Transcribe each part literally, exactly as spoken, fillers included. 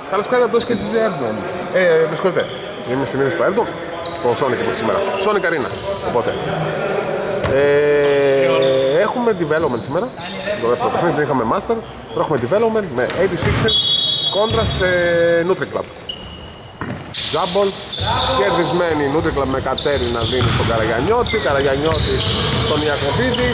Καλησπέρα από το και της Airborne. Ε, με συγχωρείτε. Είμαι συνήθως στο Airborne. Στο Sonic είναι σήμερα. Sonic Arena. Οπότε. Ε, έχουμε development σήμερα. Το δεύτερο παιχνίδι δεν είχαμε master. Τώρα έχουμε development με ογδόντα έξι κόντρα σε NutriClub. Τζάμπολ. Κερδισμένη NutriClub με Κατέρι να δίνει στον Καραγιαννιώτη. Καραγιαννιώτη στον Ιακωβίδη.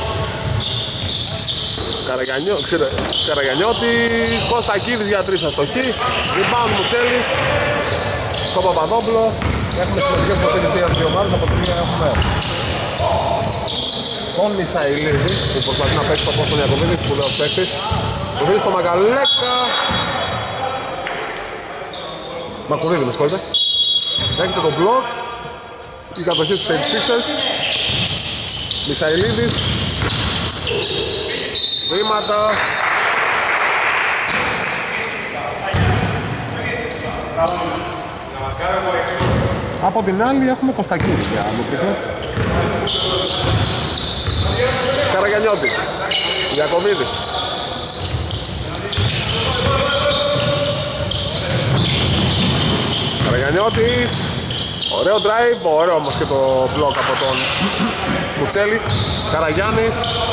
Καραγιαννιώτης, Κωστακίδης για τρεις αστοχή. Rebound Μουτσέλης στον Παπαδόπουλο. Έχουμε συμμετοχές από τις δύο ομάδες. Από τρία έχουμε τον Μισαηλίδη που προσπαθεί να παίξει το φως στον Ιακωβίδη, σπουδαίος παίκτης. Το δίνει στο Μακαλέκα. Μακουρίδη με συγχωρείτε. Έχετε τον μπλοκ. Η κατοχή στους ογδόντα έξι. Μισαηλίδης. Βήματα. Από την άλλη έχουμε Κωστακίδη για Λουκίτο. Καραγιαννιώτης. Ιακωβίδης. Καραγιαννιώτης. Ωραίο drive, ωραίο όμως και το μπλοκ από τον Μουτσέλη. Καραγιάννης.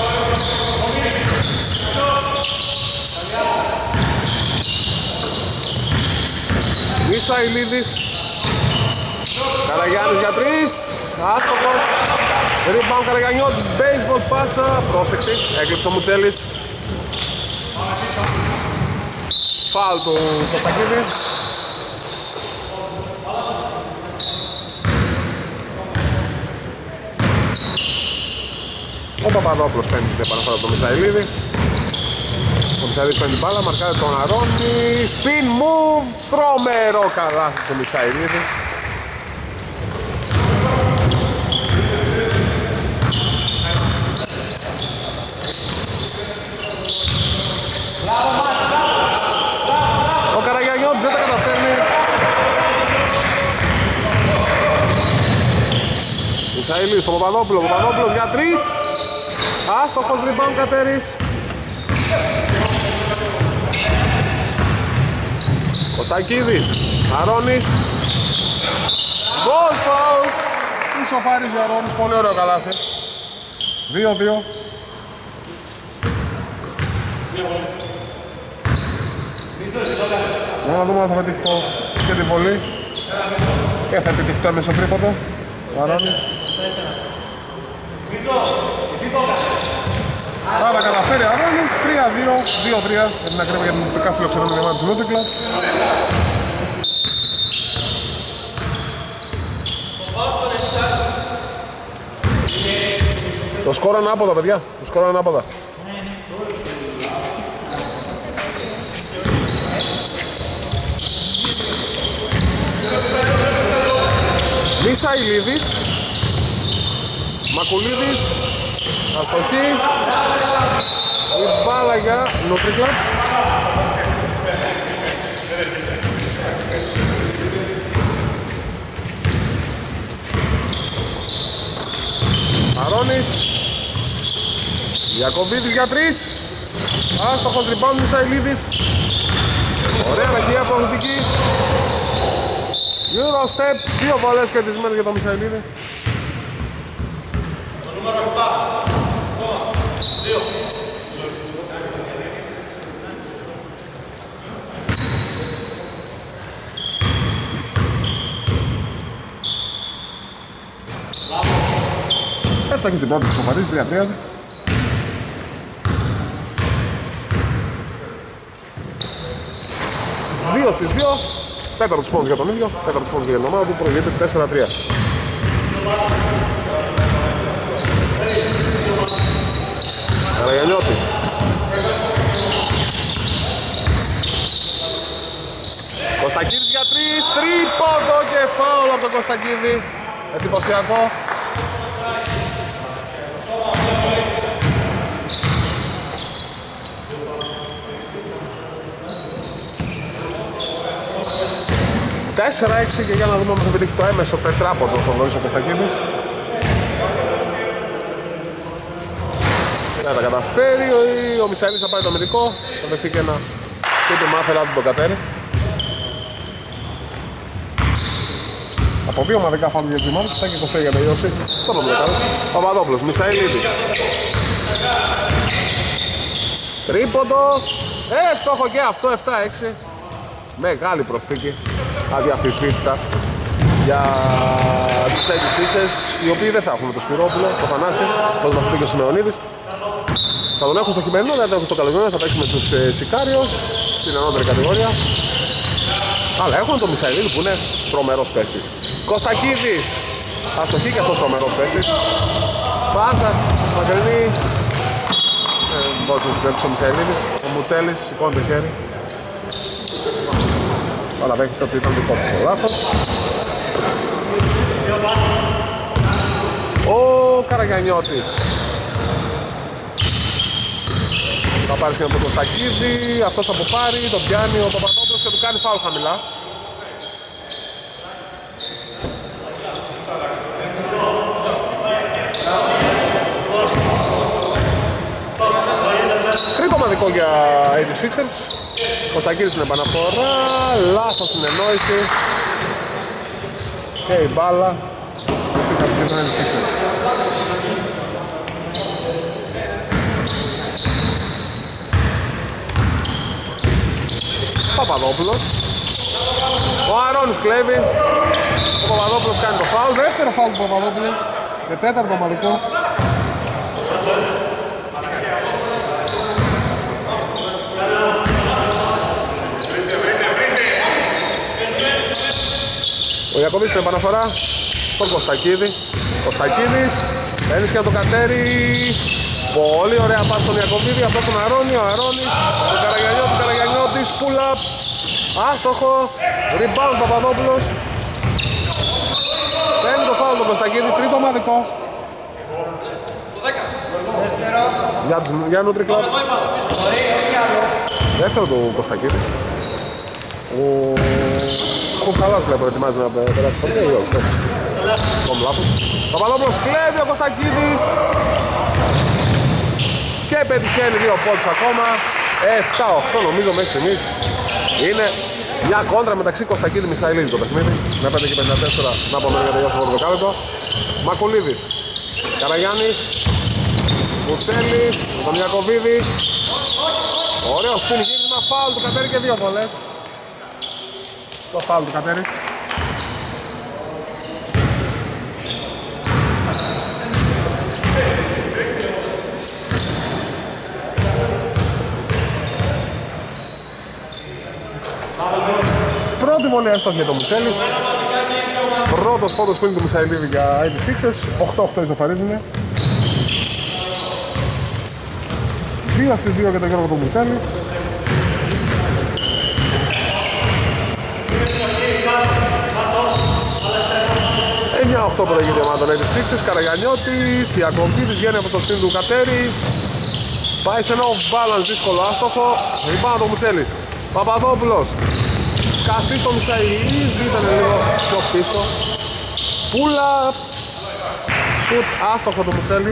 Μισαηλίδης. Καραγιάννης για τρεις. Άστοχος. Rebound Καραγιαννιώτης. Baseball πάσα. Πρόσεκτη. Έκλειψε ο Μουτσέλης. Φάουλ του Κωστακίδη. Ο Παπαδόπουλος παίρνει την επαναφορά από τον Μισαηλίδη. Ο Μισαηλίδης παίρνει την μπάλα, μαρκάρει τον Αρώνη. Spin move, τρομερό καλάθι του Μισαηλίδη. Ο Καραγιαννιώτης δεν τα καταφέρνει. Μισαηλίδης στον Παπαδόπουλο, ο Παπαδόπουλος για τρεις. Άστοχος rebound Κατέρης. Κωστακίδης, Αρώνης. Goal foul. Ισοφάριζε ο Αρώνης, πολύ ωραίο καλάθι. δύο δύο. Να δούμε αν θα πετύχει το και την βολή. Και θα επιτύχει το έμεσο τρίποντο. Ο Αρώνης. Άρα καταφέρει ο Αρώνης, τρία δύο, δύο τρία για την ακρίβεια για την τοπικά φιλοξενούμενη ομάδα της NutriClub. Το σκόρο είναι άποδα, παιδιά. Το σκόρο είναι άποδα. Μισαηλίδης. Μακουλίδης. Αστοχή. Η μπάλα για NutriClub. Αρώνης. Ιακωβίδης για τρεις. Άστοχος rebound Μισαηλίδης. Ωραία αναγκαία προθετική. Euro step. Δύο βολές κερδισμένες για τον Μισαηλίδη. Το νούμερο επτά. δύο. Έφταξε στην πρώτη ψηφοφορία, τρία τρία. δύο στις δύο. Τέταρτος πόντος για τον ίδιο, τέταρτος πόντος για την ομάδα του, προηγείται τέσσερα τρία. Καραγιαννιώτης. Κωστακίδης για τρεις, τρίποντο και φάουλ από τον Κωστακίδη. Εντυπωσιακό. τέσσερα έξι και για να δούμε αν θα πετύχει το έμεσο τετράποντο ο Θοδωρής ο Κωστακίδης. Να τα καταφέρει, ο Μισαηλίδης θα πάει το αμυντικό, θα δεχτεί και ένα χτύπημα, άθελά του τον Κατέρι. Από δύο ομαδικά φάουλ για τις ομάδες, θα και είκοσι για να τελειώσει. Το πρόβλημα κάνει. Παπαδόπουλος, Μισαηλίδης. Τρίποντο. Ε, στόχο και αυτό, επτά έξι. Μεγάλη προσθήκη, αδιαφυσβήτητα για τους ογδόντα, οι οποίοι δεν θα έχουν το Σπυρόπουλο, το Θανάση, όπως μας είπε και ο Σιμεωνίδης. Θα τον έχουν στο χειμερινό, δεν θα τον έχουν στο καλοκαιρινό, θα παίξει με τους ε, Σικάριος στην ανώτερη κατηγορία. Αλλά έχουν τον Μισαηλίδη που είναι τρομερός παίκτης. Κωστακίδης, αστοχή και αυτός τρομερός παίκτης. Πάσα, μακρινή. Ε, Πώς να συγκρατήσει ο Μισαηλίδης, ο Μουτσέλης, σηκώνει το χέρι. Αλλά δέχεται ότι ήταν δικό του το λάθος. Ο Καραγιαννιώτης θα πάρει από τον Κωστακίδη, αυτός θα αποπάρει, τον πιάνει ο Παπαδόπουλος και του κάνει φάουλ χαμηλά. Τρίτο ομαδικό για ογδόντα έξι. Κωστακίδης στην επαναφορά, λάθος συνεννόηση και η μπάλα στην κατηγορία των ογδόντα έξι. Παπαδόπουλος, ο Αρώνης κλέβει, ο Παπαδόπουλος κάνει το φάουλ, δεύτερο φάουλ του Παπαδόπουλου και τέταρτο ομαδικό. Ο Ιακωβής στην επαναφορά στον Κωστακίδη. Κωστακίδης παίρνει και το κατέρι. Πολύ ωραία πάση στον Ιακωβίδη, αυτό τον Αρώνη, ο Αρώνης, ο Καραγιαννιώτης, Καραγιαννιώτης, pull up, άστοχο, rebound Παπαδόπουλος. Παίρνει το φάουλ τον Κωστακίδη, τρίτο ομαδικό. Για, τους, για Nutri Club. Δεύτερο του Κωστακίδη. Ο Κουρσαλάς βλέπω ετοιμάζει να περάσει ποτέ ή όχι. Κόμου λάθος. Παπαδόπουλος κλέβει ο Κωστακίδης. Και πετυχαίνει δύο πόντους ακόμα. επτά οκτώ νομίζω μέχρι στιγμής. Είναι μια κόντρα μεταξύ Κωστακίδη Μισαηλίδη το παιχνίδι. Με πέντε και πενήντα τέσσερα να απομένει για τελειώσει το δεκάλεπτο. Μακουλίδης, Καραγιάννης, Μουτσέλης, τον Ιακωβίδη. Ωραίο σπιν γύρισμα, φάουλ του Κατέρι και δύο βολές. Στο φάουλ του Κατέρι. Πρώτη βολή έστω για τον Μουτσέλη. Πρώτος πόντος που είναι του Μισαηλίδη για ογδόντα έξι. οκτώ οκτώ ισοφαρίζουνε. δύο στις δύο για τον Γιώργο του Μουτσέλη. εννιά οκτώ προηγείται η ομάδα των ογδόντα έξι. Καραγιαννιώτης, Ιακωβίδης βγαίνει από το σπίτι του Κατέρι. Πάει σε ένα off-balance δύσκολο άστοχο. Ριμπάνω το Μουτσέλης. Παπαδόπουλος. Καστής στο Μισαηλίδη, ήταν λίγο πιο πίσω. Πούλα. Σουτ άστοχο το Μουτσέλη.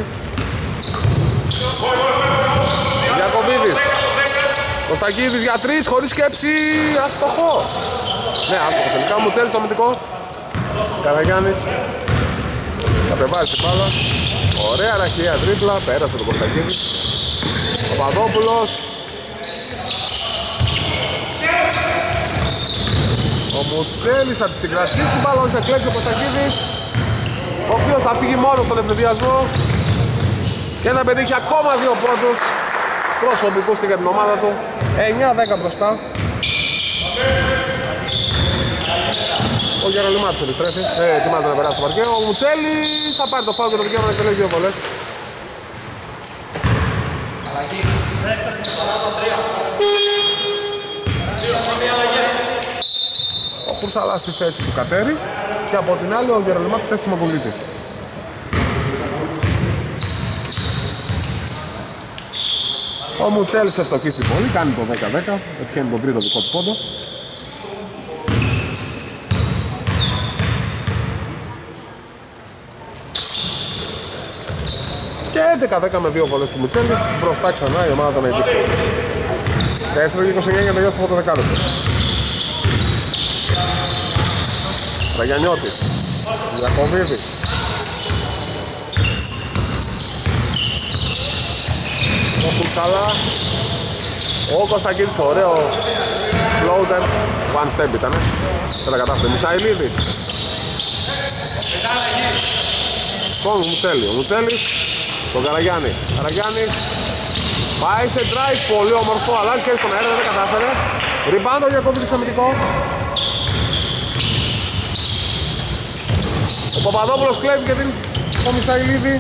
Ιακωβίδης. Κωστακίδης για τρεις, χωρίς σκέψη. Άστοχο. Ναι, άστοχο τελικά. Μουτσέλης στο αμυντικό. Καραγιάννης. Κατεβάζει την μπάλα. Ωραία ραχαία τρίπλα. Πέρασε τον Κωστακίδη. Ο Παπαδόπουλος. Ο Μουτσέλης θα τη συγκρατήσει την μπάλα, όχι θα κλέψει ο Κωστακίδης, ο οποίος θα φύγει μόνος στον ευνηδιασμό και να πετύχει ακόμα δύο πόντους προσωπικούς και για την ομάδα του. εννιά δέκα μπροστά. Ο Γερολιμάτης επιστρέφει, ε, ετοιμάζεται να περάσει το παρκέ. Ο Μουτσέλης θα πάρει το φάουλ και το δικαίωμα να εκτελέσει δύο βολές. Ο Κουρσαλάς στη θέση του Κατέρι και από την άλλη ο Γερολιμάτης στη θέση του Μαγκουλίτη. Ο Μουτσέλης ευστοχεί στην πόλη, κάνει το δέκα δέκα, πετυχαίνει τον τρίτο δικό του πόντο. Και έντεκα δέκα με δύο βολές του Μουτσέλη, μπροστά ξανά η ομάδα των ογδόντα έξι. τέσσερα και είκοσι εννιά για να τελειώσει το πρώτο δεκάλεπτο. Καραγιαννιώτης. Ιακωβίδη. Ο Κουρσάλα. Ο Κωνστακίδης, ωραίο floater. One step ήτανε. Δεν τα κατάφερε. Μισαηλίδης. Τον Μουτσέλη. Ο Μουτσέλης. Τον Καραγιάννη. Καραγιάννης. Πάει σε drive. Πολύ όμορφο. Αλλάζει και στον αέρα. Δεν τα κατάφερε. Rebound ο Ιακωβίδης αμυντικό. Ο Παπαδόπουλος κλέβει και δίνει το Μισαηλίδη.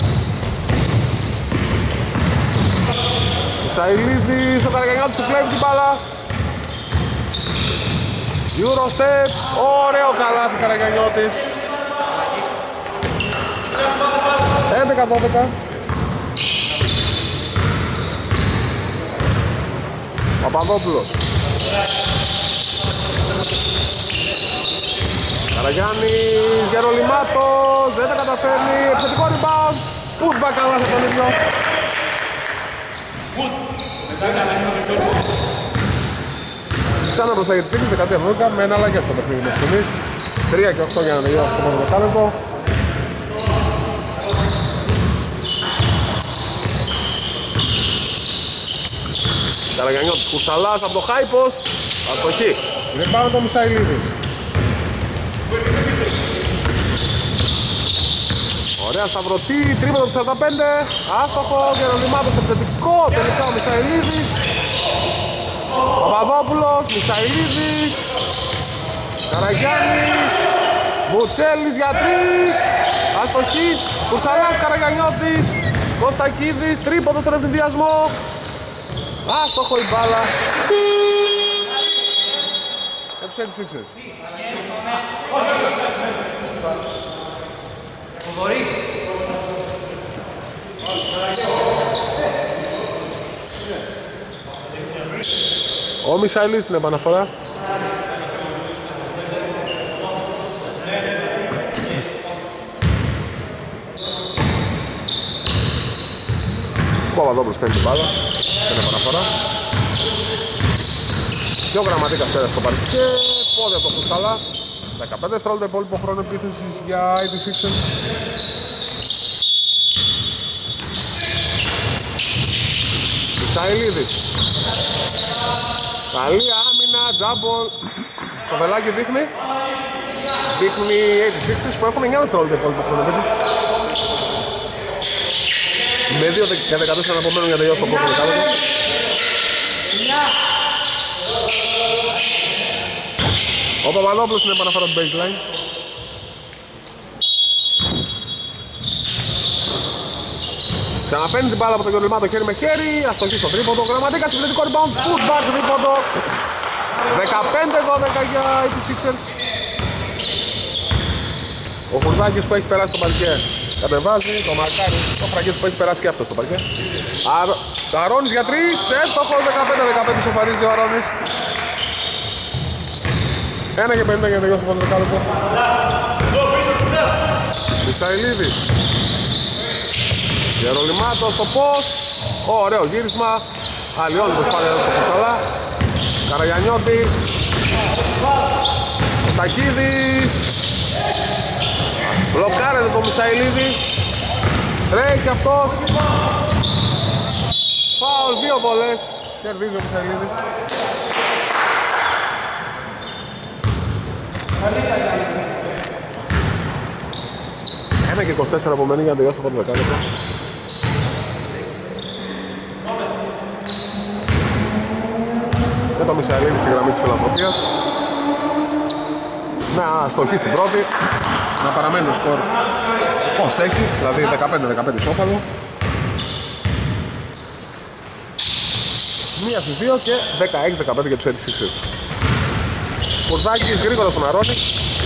Μισαηλίδης, ο Καραγιαννιώτης του κλέβει την μπάλα. Eurostep, ωραίο καλάθι Καραγιαννιώτης. έντεκα δώδεκα. Παπαδόπουλος. Καραγιάννης, Γερολιμάτος, δεν τα καταφέρνει, επιθετικό rebound. Putback καλάθι τον ίδιο. Ξανά μπροστά για τις είκοσι, δεκατρία δώδεκα με εναλλαγές στο παιχνίδι μέχρι στιγμής. τρία και οκτώ για να τελειώσει το πρώτο δεκάλεπτο. Καραγιαννιώτης, Κουρσαλάς από το high post. Αστοχή. Είναι πάνω το Μισαηλίδης. Ωραία σταυρωτή, τρίποντο του σαράντα πέντε. Άστοχο, Γερολιμάτος επιθετικό. Τελικά ο Μισαηλίδης. Παπαδόπουλος, Μισαηλίδης. Καραγιάννης. Μουτσέλης για τρεις. Αστοχή. Κουρσαλάς, Καραγιαννιώτης. Κωστακίδης, τρίποντο στον ευθυνδιασμό. Άστοχο η μπάλα. Έψε τις Sixers. Ο Μισαηλής στην επαναφορά. Ο Παπαδόπουλος παίρνει την μπάλα στην επαναφορά. Πιο γραμματικά πέρα στο παρκέ. Πόδι από το Κουρσάλα. δεκαπέντε δευτερόλεπτα υπόλοιπο χρόνο επίθεσης για ογδόντα Sixers. Μισαηλίδης. Καλή άμυνα, τζάμπολ. Το βελάκι δείχνει. Δείχνει ογδόντα Sixers που έχουν εννιά δευτερόλεπτα υπόλοιπο χρόνο επίθεσης. Με δύο και δεκατέσσερα απομένουν για τελειώσει το πρώτο δεκάλεπτο. Ο Παπαδόπουλος είναι επαναφορά του baseline. Ξαναπαίρνει την μπάλα από το Γερολιμάτο χέρι με χέρι. Αστοχή στο τρίποντο. Γραμματικά συμπληκτικό rebound. Putback τρίποντο. δεκαπέντε δώδεκα για ογδόντα Sixers. Ο Φουρδάκης που έχει περάσει το παρκέ κατεβάζει. Το Μαρκάρι. Το Φραγκές που έχει περάσει και αυτό στο παρκέ. Αρώνης για τρεις. Έστοχος δεκαπέντε δεκαπέντε σοφαρίζει ο Αρώνης. ένα και πενήντα για να τελειώσει το πρώτο δεκάλεπτο. Μισαηλίδης. Γερολιμάτος στο post. Ωραίο γύρισμα. Αλλιώνει το σπάνιο του Κουρσαλά. Καραγιαννιώτης. Στακίδης. Μπλοκάρεται το Μισαηλίδη. Τρέχει αυτός. Φάουλ, δύο βολές. Κερδίζει ο Μισαηλίδης. ένα και είκοσι τέσσερα απομένει για να τελειώσει το πρώτο δεκάλεπτο. Και το Μισαηλίδη στη γραμμή της φιλανθρωπίας. Να στοχεί στην πρώτη. Να παραμένει το σκορ ως έχει, δηλαδή δεκαπέντε δεκαπέντε ισόπαλο. Μία στις δύο και δεκαέξι δεκαπέντε για τους ογδόντα Sixers. Κουρδάκης γρήγορα στον Αρώνη.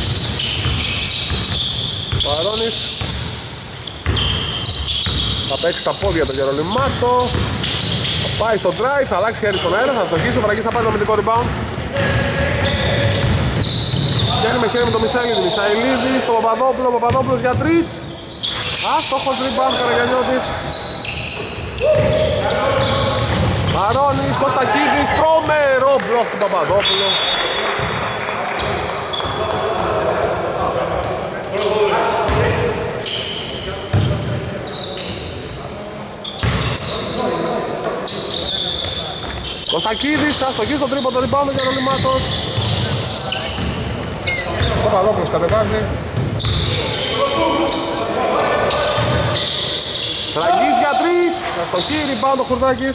Ο Αρώνης θα παίξει τα πόδια του Γερολιμάτο. Θα πάει στο drive, θα αλλάξει χέρι στον αέρα, θα στοχίσει. Ο Φραγκής θα πάρει το αμυντικό rebound. Βγαίνει με χέρι με τον Μισαηλίδη. Μισαηλίδη στο Παπαδόπουλο. Παπαδόπουλος για τρεις. Άστοχος rebound Καραγιαννιώτης. Αρώνης, Κωστακίδης, τρομερό μπλοκ του Παπαδόπουλου. Κωστακίδης, αστοχή στο τρίποντο, rebound για Γερολιμάτος. Ο Παπαδόπουλος κατεβάζει. Τραγής για τρεις, αστοχή, rebound ο Χουρδάκης.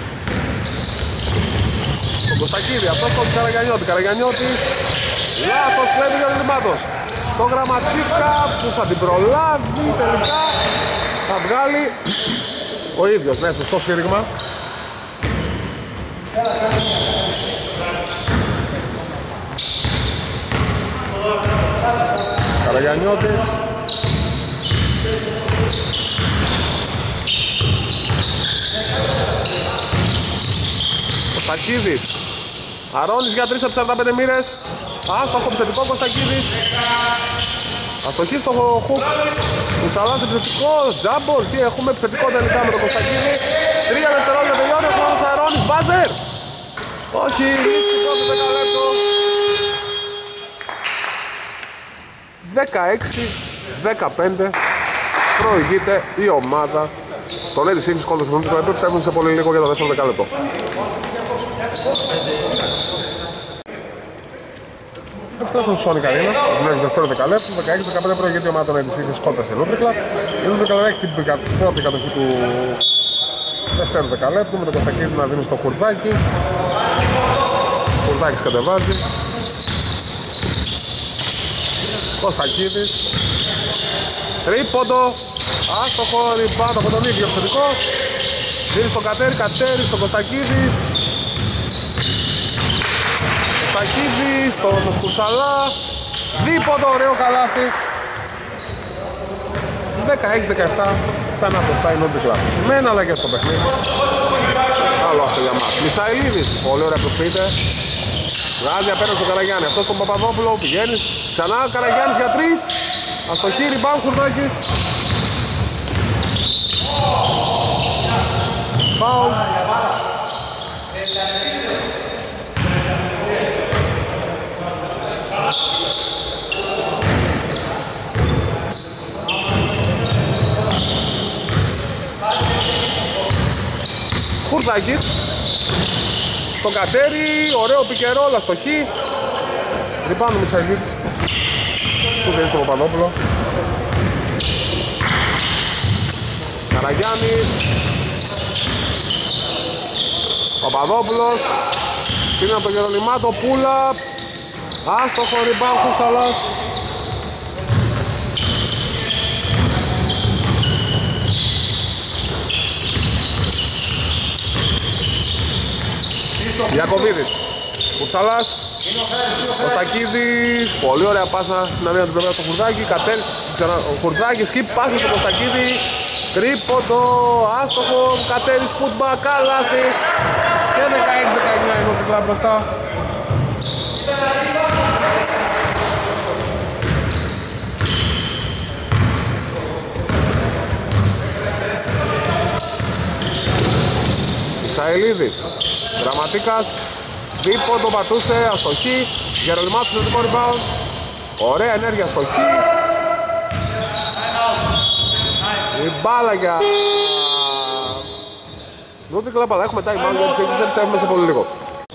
Τον Κωστακίδη, αυτός τον Καραγιαννιώτη, Καραγιαννιώτης. Λάθος, κλέβει για Γερολιμάτος. Στο γραμματίκα που θα την προλάβει τελικά. Θα βγάλει ο ίδιος, ναι, σωστό σφύριγμα. Καραγιαννιώτης. Κωστακίδης. Αρώνης για τρεις από σαράντα πέντε μοίρες. Άστοχο επιθετικό Κωστακίδης. Αστοχή στο χουκ. Μουσαλάς επιθετικό. Τζάμπορ. Τι έχουμε επιθετικό τελικά με τον Κωστακίδη. Τρία δευτερόλεπτα τελειώνει. Ο χρόνος Αρώνης. Μπάζερ. Όχι. Λήξικο το δεκαλέπτο. δεκαέξι δεκαπέντε. Προηγείται η ομάδα. Τον Έδη Σίγκης κόντρα στο δεκαλέπτο. Επιστρέφουν σε πολύ λίγο για το δεύτερο δεκαλέπτο. Επιστρέφουν στο Sonic Arena, το δεύτερο δεκαλέπτο, δεκαέξι δεκαπέντε προηγείται η ομάδα των Έδη Σίγκης κόντρα σε Λούτρικλα. Η Λούτρικλα έχει την πρώτη κατοχή του δεύτερου δεκαλέπτου με τον Κωστακίδη να δίνει στο Χουρδάκι. Ο Χουρδάκης κατεβάζει. Κωστακίδης. Τρίποντο. Άστοχο, rebound από τον ίδιο επιθετικό. Δίνει στον Κατέρι, Κατέρι στον Κωστακίδη. Κωστακίδη στον Κουσαλά. Δίποντο, ωραίο καλάθι. δεκαέξι δεκαεπτά. Ξανά μπροστά η Νότικλα. Με ένα αλλαγές στο παιχνίδι. Άλλο αυτό για μας. Μισαηλίδης, πολύ ωραία προσποιείται. Βγάζει απέναντι στον Καραγιάννη. Αυτός τον Παπαδόπουλο πηγαίνει. Ξανά Καραγιάννης για τρεις. Αστοχή, rebound Χουρδάκης. Φάουλ. Χουρδάκης. Στον Κατέρι, ωραίο πικερόλα στο χ. Rebound Μισαηλίδης. Του δίνει στον Παπαδόπουλο. Καραγιάννης. Παπαδόπουλος. Είναι από τον Γερολιμάτο, Πούλα. Άστοχο, rebound Κουσαλάς. Ιακωβίδης. Κουσαλάς. Κωστακίδης. Πολύ ωραία πάσα στην αρένα του πλευρά στο Χουρδάκι. Κατέλ. Ο Χουρδάκης σκύπ πάσα στο Κωστακίδη. Τρίποντο. Άστοχο. Κατέρης πούτμπα. Καλάθι. Και δεκαέξι δεκαεννιά είναι ο τριπλά μπροστά. Ισαηλίδης. Γραμματίκας. Δίποντο πατούσε. Αστοχή. Γερολιμάτος στο δικό rebound. Ωραία ενέργεια αστοχή. Η μπάλα για Νότικλα, αλλά έχουμε time out για τις έξι, επιστρέφουμε σε πολύ λίγο.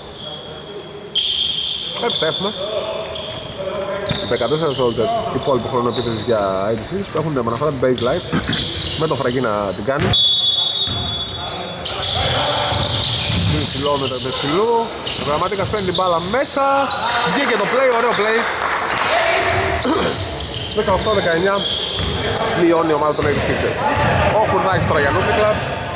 Επιστρέφουμε. δεκατέσσερα δευτερόλεπτα υπόλοιπο χρόνο επίθεσης για έι ντι σι που έχουν την επαναφορά την baseline με τον Φραγκή να την κάνει. Είναι ψηλό με το ψηλού. Ο Γραμματίκας παίρνει την μπάλα μέσα. Βγήκε το play, ωραίο play. δεκαοκτώ δεκαεννιά. Μειώνει η ομάδα των έι ντι σι. Ο Χουρδάκης τώρα για Νότικλα.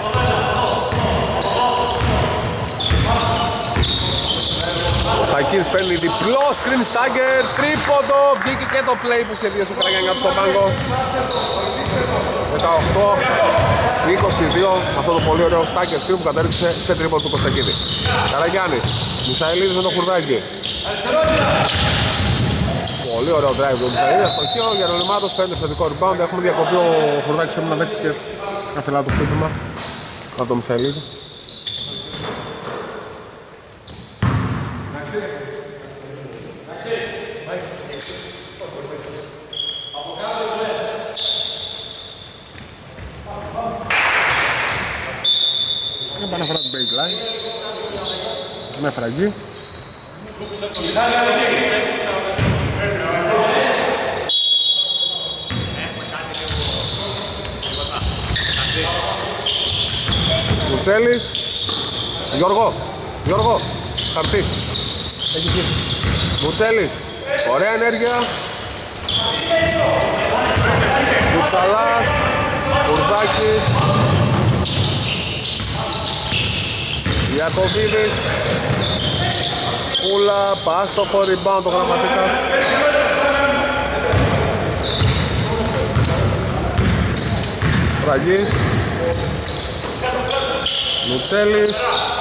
Κωστακίδης παίρνει διπλό screen stagger, τρίποντο, βγήκε και το play που σχεδίασε ο Καραγιαννιώτης στον πάγκο. δεκαοκτώ είκοσι δύο, αυτό το πολύ ωραίο stagger screen που κατέληξε σε τρίποντο του Κωστακίδη. Καραγιάννης, Μισαηλίδης με το Χουρδάκι. Πολύ ωραίο drive του Μισαηλίδη, αστοχείο, Γερολιμάτος παίρνει θετικό rebound, έχουμε διακοπή, ο Χουρδάκης πρέπει να δέχτηκε καθελά το χτύπημα από το Μισαηλίδη. Επαναφορά την baseline. με φραγκή. Μουτσέλης. Γιώργο, Γιώργο, χαρτί. Έχει εκεί. Μουτσέλης, ωραία ενέργεια. Κουτσαλάς, Κουρδάκης, Ιακωβίδης, Κούλα, πάστοχο, rebound το Γραμματίκας. Φραγής, Μουτσέλης,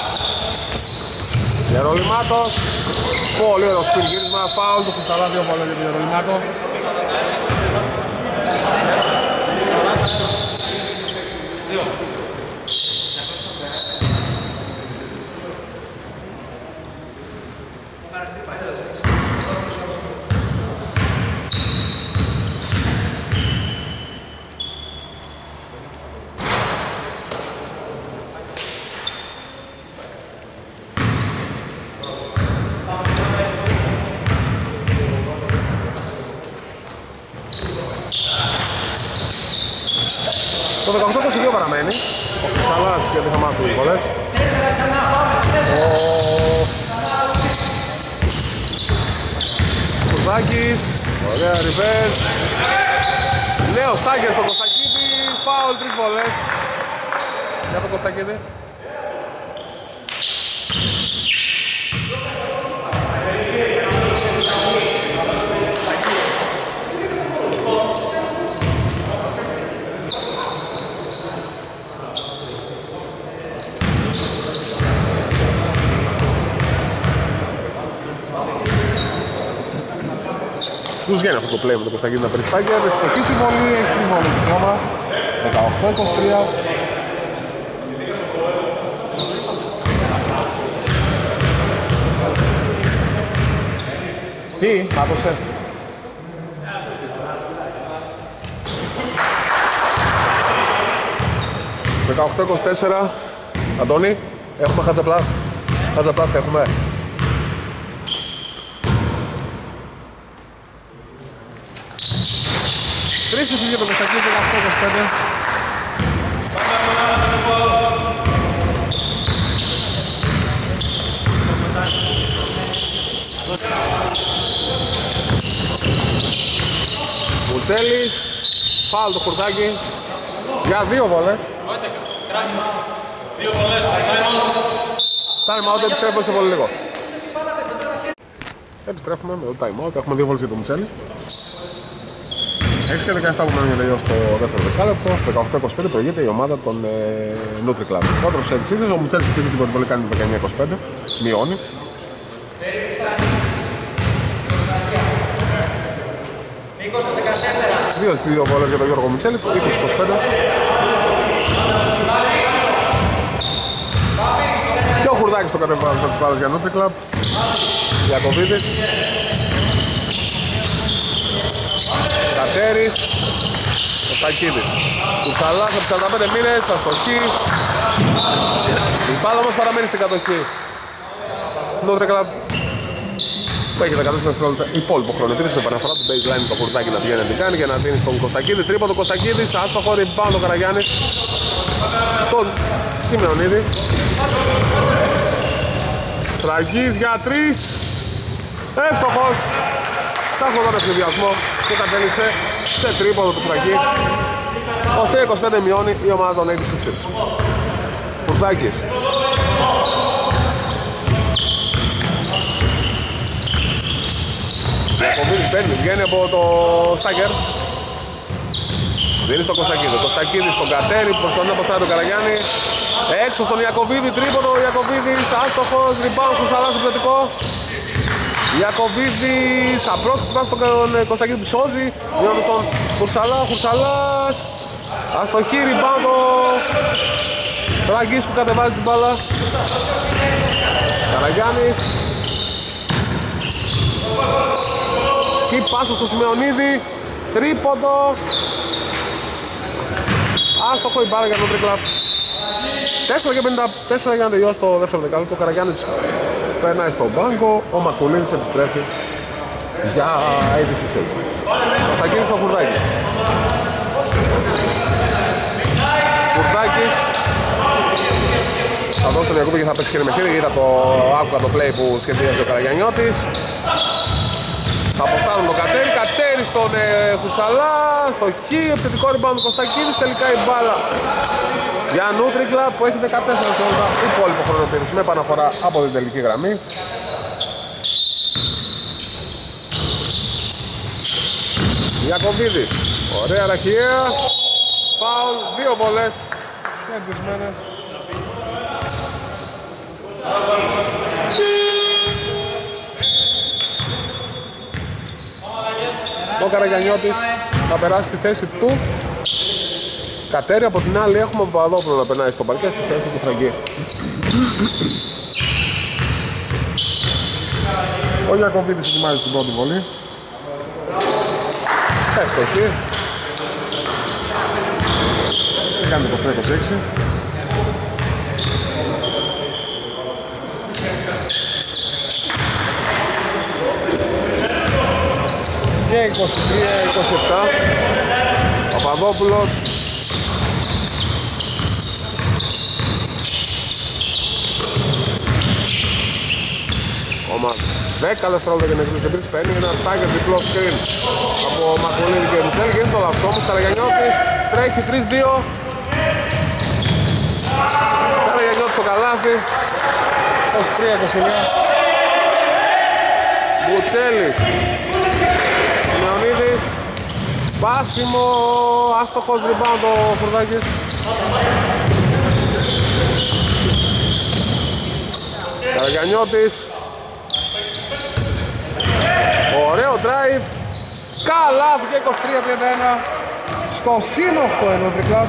Γερολιμάτος. Πολύ ωραίο σπιν γύρισμα, φάουλ του Κουτσαλά, δύο βολές για τον Γερολιμάτο. Το δεκαοκτώ είκοσι δύο παραμένει. Ο Κουτσαλάς γιατί θα μάθει τις βολές. Ο Κουρδάκης, ωραία reverse. Νέο στάγκερ στον Κωστακίδη, φάουλ, τρεις βολές. Για τον Κωστακίδη. Τους βγαίνει αυτό το play με το Κωστακίδη να περιστάγει, ευστοχή στη βολή, έχει τρεις βολές δικαιώμα, δεκαοκτώ είκοσι τρία. Τι, μάτωσε. δεκαοκτώ είκοσι τέσσερα, Αντώνη, έχουμε χατζαπλάστ, χατζαπλάστ έχουμε. Τρεις εσείς για το Κωστακίδη, δεκαοκτώ είκοσι πέντε. Μουτσέλης, φάουλ το Κουρδάκι για δύο βόλες. Δύο βολές, Time out, επιστρέφουμε σε πολύ λίγο. Επιστρέφουμε με το time out, έχουμε δύο βόλες για το Μουτσέλη. έξι και δεκαεπτά που μένουν για τελειώσει το δεύτερο δεκάλεπτο. δεκαοκτώ είκοσι πέντε προηγείται η ομάδα των ε, Nutri Club. Πρώτος σε της ίδιας, ο Μουτσέλης αυτή στην πρώτη βολή κάνει δεκαεννιά είκοσι πέντε. Μειώνει. Δύο στις δύο βόλες για τον Γιώργο Μουτσέλη, είκοσι είκοσι πέντε. Και ο Χουρδάκης το κατεβάζει με τις μπάλες για Nutri Club. Ιακωβίδης. Κατέρης, ο Στακίδης. Κουτσαλάς από σαράντα πέντε μήνες, αστοχή. Η μπάλα όμως παραμένει στην κατοχή. Nutri Club που έχει δεκατέσσερα δευτερόλεπτα υπόλοιπο χρονοτήρι στην επαναφορά του baseline το Κουρδάκι να πηγαίνει να την κάνει για να δίνει στον Κωστακίδη. Τρίποντο Κωστακίδης, άστοχο, rebound ο Καραγιάννης στον Σιμεωνίδη. Στραγής για τρεις, εύστοχος. Σε αυτόν τον ευθυδιασμό και κατέληξε σε τρίποντο του Φραγκή. είκοσι τρία είκοσι πέντε μειώνει η ομάδα των ογδόντα έξι. Κουρδάκης. Ιακωβίδης παίρνει, βγαίνει από το Στάκερ. Δίνει στον Κωστακίδη. Το Κωστακίδη στον Κατέρι που προσπαθεί να αποστάρει τον Καραγιάννη. Έξω στον Ιακωβίδη, τρίποντο ο Ιακωβίδης, άστοχος, rebound, Χουσαλάς επιθετικό. Ιακωβίδης, απρόσκοπτα στον Κωστακίδη που σώζει. Διώνει στον Χουρσαλά, Χουρσαλάς. Αστοχή, rebound ο Φραγκής που κατεβάζει την μπάλα. Καραγιάννης. Σκυπ πάσα στο Σιμεωνίδη. Τρίποντο. Άστοχο η μπάλα για τον Nutri Club. τέσσερα και πενήντα τέσσερα για να τελειώσει το δεύτερο δεκάλεπτο. Ο Καραγιάννης περνάει στον πάγκο, ο Μακουλίνης επιστρέφει για ογδόντα έξι. Κωνστακίδης στο Φουρδάκι. Φουρδάκης θα δώσει τον Ιακούπη και θα παίξει χέρι με χέρι. Είδα το άκουγα το play που σχεδίασε ο Καραγιαννιώτης. Θα αποστάρουν τον Κατέρι, Κατέρι στον ε, Χουσαλά, στο χ, επιθετικό rebound του Κωνστακίδης, τελικά η μπάλα για Νούτρικλα που έχει δεκατέσσερα δευτερόλεπτα υπόλοιπο χρόνο επίθεση με επαναφορά από την τελική γραμμή. Ιακωβίδης, ωραία ραχιαία, φάουλ, δύο βολές κερδισμένες. Ο Καραγιαννιώτης θα περάσει στη θέση του Κατέρι. Από την άλλη έχουμε ο Παπαδόπουλο να περνάει στο παρκέ στη θέση του Φραγκή. Ο Ιακωβίδης ετοιμάζει την πρώτη βολή. Έστοχη. Κάνει είκοσι τρία είκοσι έξι. Και είκοσι τρία είκοσι επτά. Παπαδόπουλος. Ακόμα δέκα δευτερόλεπτα για να εκκλείσει επίσης. Παίρνει ένα στάγκερ διπλό screen από Μακολίνη και Μισελ. Γίνεται το λαυστό μου. Καραγιαννιώτης τρέχει τρία δύο. Καραγιαννιώτης στο καλάθι. είκοσι τρία είκοσι εννέα. Μπουτσέλης. Σιμεωνίδης. Πάσιμο. Άστοχος rebound ο Φουρδάκης. Καραγιαννιώτης. Ωραίο drive. Καλάθι και είκοσι τρία τριάντα ένα. Στο συν οκτώ ενώ τρικλά.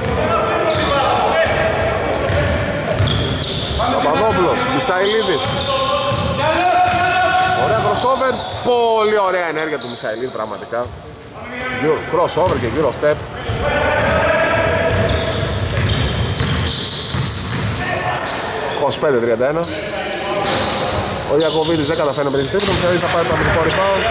Παπαδόπουλος, Μισαηλίδης. Ωραία crossover. Πολύ ωραία ενέργεια του Μισαηλίδη πραγματικά. Crossover και γύρω step. είκοσι πέντε τριάντα ένα. Ο Ιακωβίδης δεν καταφέρει να πετύχει τίποτα. Ο Μισαηλίδης θα πάρει το αμυντικό rebound.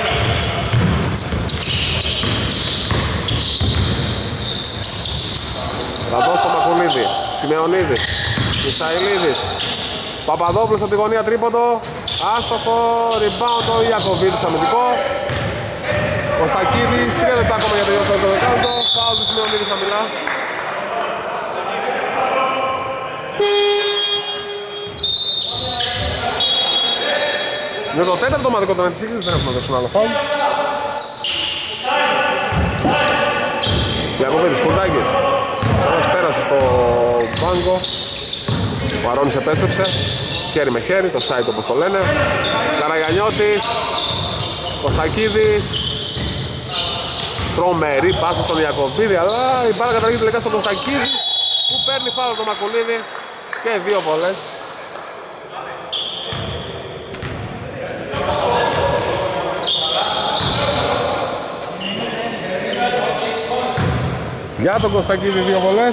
Θα δώσει το Μακουλίδη. Σιμεωνίδης. Μισαηλίδης. Παπαδόπουλος από τη γωνία τρίποντο. Άστοχο. Rebound ο Ιακωβίδης αμυντικό. Κωνστακίδης. τρία λεπτά ακόμα για το τελειώσει το δεκάλεπτο. Φάουλ του Σιμεωνίδη χαμηλά. Για το τέταρτο ομαδικό των Σίξερς δεν έχουμε δώσει ένα άλλο φάουλ. Ιακωβίδης, Κουρδάκης. Ξανάς πέρασε στο μπάγκο. Ο Αρώνης επέστρεψε. Χέρι με χέρι, το site όπως το λένε. Καραγιαννιώτης. Κωνστακίδης. Τρομερή πάσα στον Ιακωβίδη, αλλά η μπάλα καταλήγει τελικά στον Κωνστακίδη που παίρνει φάουλ το Μακουλίδη και δύο βολές. Για τον Κωνστακίδη δύο βολές.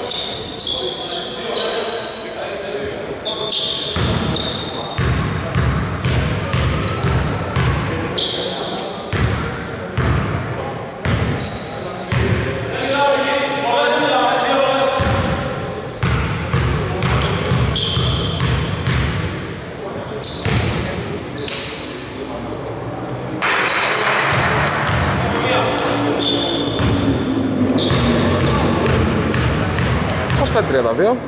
τριάντα δύο.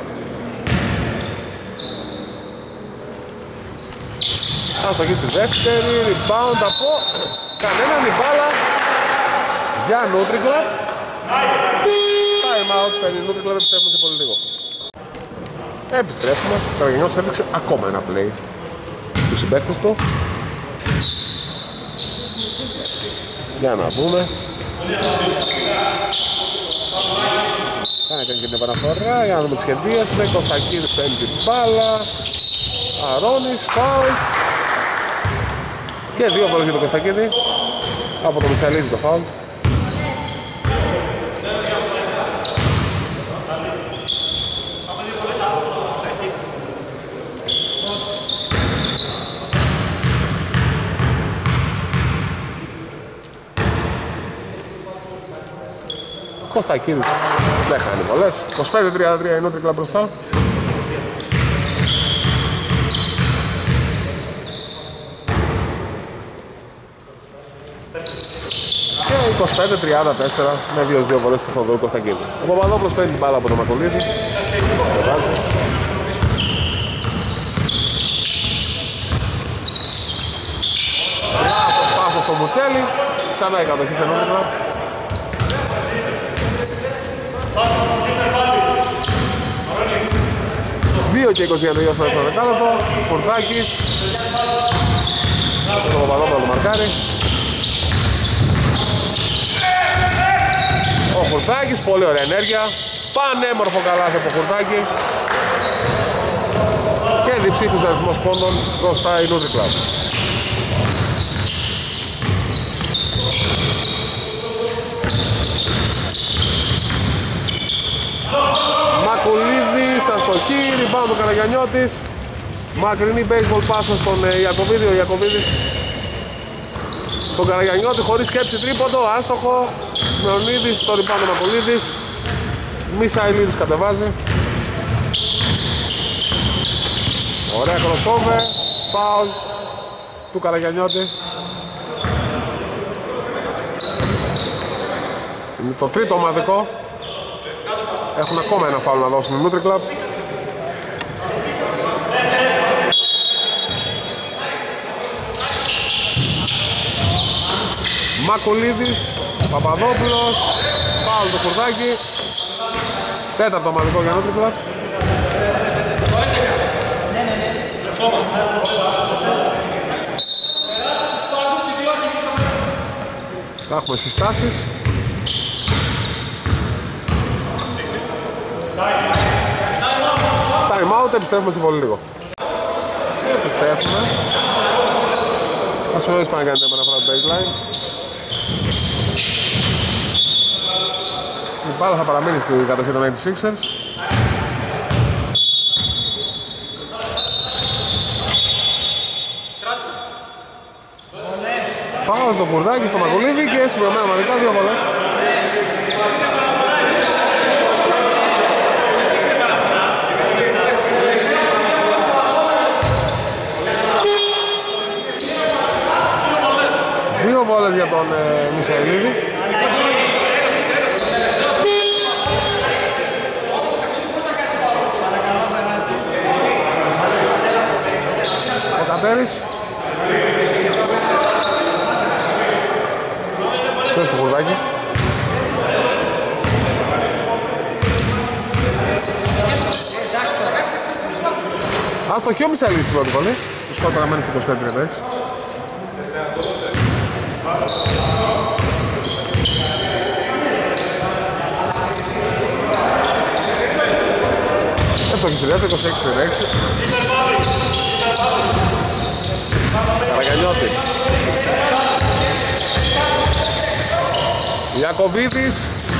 Αστοχή στη δεύτερη, rebound από κανέναν, η μπάλα για Νούτρικλα. Time out, παίρνει Νούτρικλα, επιστρέφουμε σε πολύ λίγο. Επιστρέφουμε, ο Καραγιαννιώτης έδειξε ακόμα ένα play στους συμπαίκτες του. Για να δούμε. Κάνε και την επαναφορά, για να δούμε τη σχεδίαση. Κωνστακίδης παίρνει την μπάλα. Αρώνης, φάουλ. Και δύο φορές για τον Κωνστακίδη. Από το Μισαηλίδη το φάουλ. Κωστακίδης δεν χάνει πολλές. είκοσι πέντε τριάντα τρία η Νούτρικλαμπ μπροστά. Και είκοσι πέντε τριάντα τέσσερα με δύο δύο βολές του Θοδωρού Κωστακίδη. Ο Παπαδόπουλος παίρνει την μπάλα από τον Μακολίδη. Λάθος πάσος στο Μουτσέλη. Ξανά η κατοχή σε Νούτρικλαμπ. δύο και είκοσι για το τελειώσουμε στο δεκάλεπτο. Κουρδάκης. Το Παπαδόπουλο το μαρκάρει. Ο Κουρδάκης, πολύ ωραία ενέργεια. Πανέμορφο καλάθι από Κουρδάκη. Και διψήφισε αριθμός πόντων μπροστά η Νούτρικλαμπ. Μακουλίδης, αστοχή, rebound ο Καραγιαννιώτης. Μακρινή baseball πάσα στον ε, Ιακωβίδη, ο Ιακωβίδης στον Καραγιαννιώτη χωρίς σκέψη τρίποντο, άστοχο. Σιμεωνίδης, το rebound ο Μακουλίδης. Μισαηλίδης κατεβάζει. Ωραία crossover, foul του Καραγιαννιώτη. Είναι το τρίτο ομαδικό. Έχουν ακόμα ένα φάουλ να δώσουν η Νούτρικλαμπ. Μακουλίδης, Παπαδόπουλος, φάουλ του Κουρδάκη. Τέταρτο ομαδικό για Νούτρικλαμπ. Θα έχουμε συστάσεις. Time out, επιστρέφουμε σε πολύ λίγο. Επιστρέφουμε. Ας μην πάνε κάνετε επαναφορά του baseline. Η μπάλα θα παραμείνει στην κατοχή των ογδόντα έξι ers. Φάω στο Κουρδάκι, στο Μακουλίδη και συμπληρωμένα μαδικά δύο βολές. Δύο βόλες για τον ε, Μισαηλίδη. Ο Κατέρης. Θες στο Κουρδάκι. Άστοχη ο Μισαηλίδης στην πρώτη βολή. Το σκορ παραμένει στο είκοσι πέντε τριάντα έξι. Εύστοχη στη δεύτερη, είκοσι έξι τριάντα έξι. Καραγιαννιώτης. Ιακωβίδης.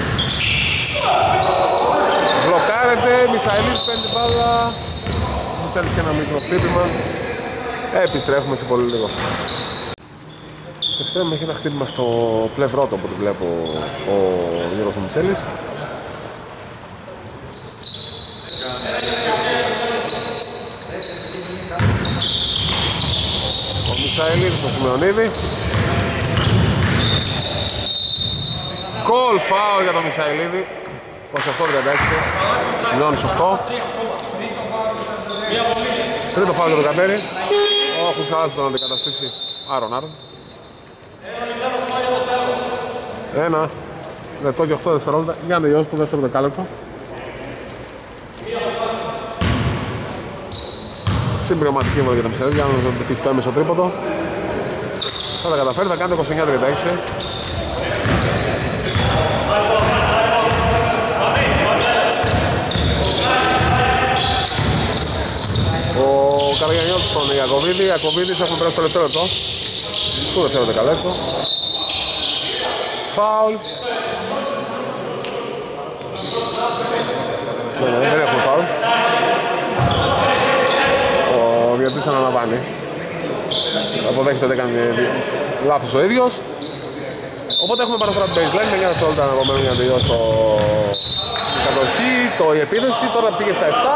Μπλοκάρεται, Μισαηλίδης παίρνει την μπάλα. Μουτσέλης και ένα μικρό χτύπημα. Επιστρέφουμε σε πολύ λίγο. Επιστρέφουμε, έχει ένα χτύπημα στο πλευρό του, όπου βλέπω ο Γιώργος Μουτσέλης. Ο Μισαηλίδης στο Σιμεωνίδη. Κολ φάουλ για τον Μισαηλίδη. είκοσι οκτώ τριάντα έξι. Μειώνεις οκτώ. Τρίτο φάουλ για τον Κατέρη. Ο Χουσάς τον αντικαταστήσει Άρον Άρον. Ένα λεπτό και οκτώ δευτερόλεπτα για να τελειώσει το δεύτερο δεκάλεπτο. Συμπληρωματική βολή για τα Μισαηλίδη για να πετύχει το έμεσο τρίποντο. Θα τα καταφέρει, θα κάνει το είκοσι εννιά τριάντα έξι. Ο Καραγιαννιώτης στον Ιακωβίδη. Ιακωβίδης έχουμε περάσει το τελευταίο λεπτό του δεύτερου δεκαλέπτου. Φάουλ. Ναι, ναι, δεν έχουμε φάουλ. Ο διαιτητής αναλαμβάνει. Αποδέχεται ότι έκανε λάθος ο ίδιος. οπότε έχουμε παραφορά του baseline, εννιά δευτερόλεπτα να απομένουν για να τελειώσει το... η κατοχή, το... η επίθεση, τώρα πήγε στα επτά.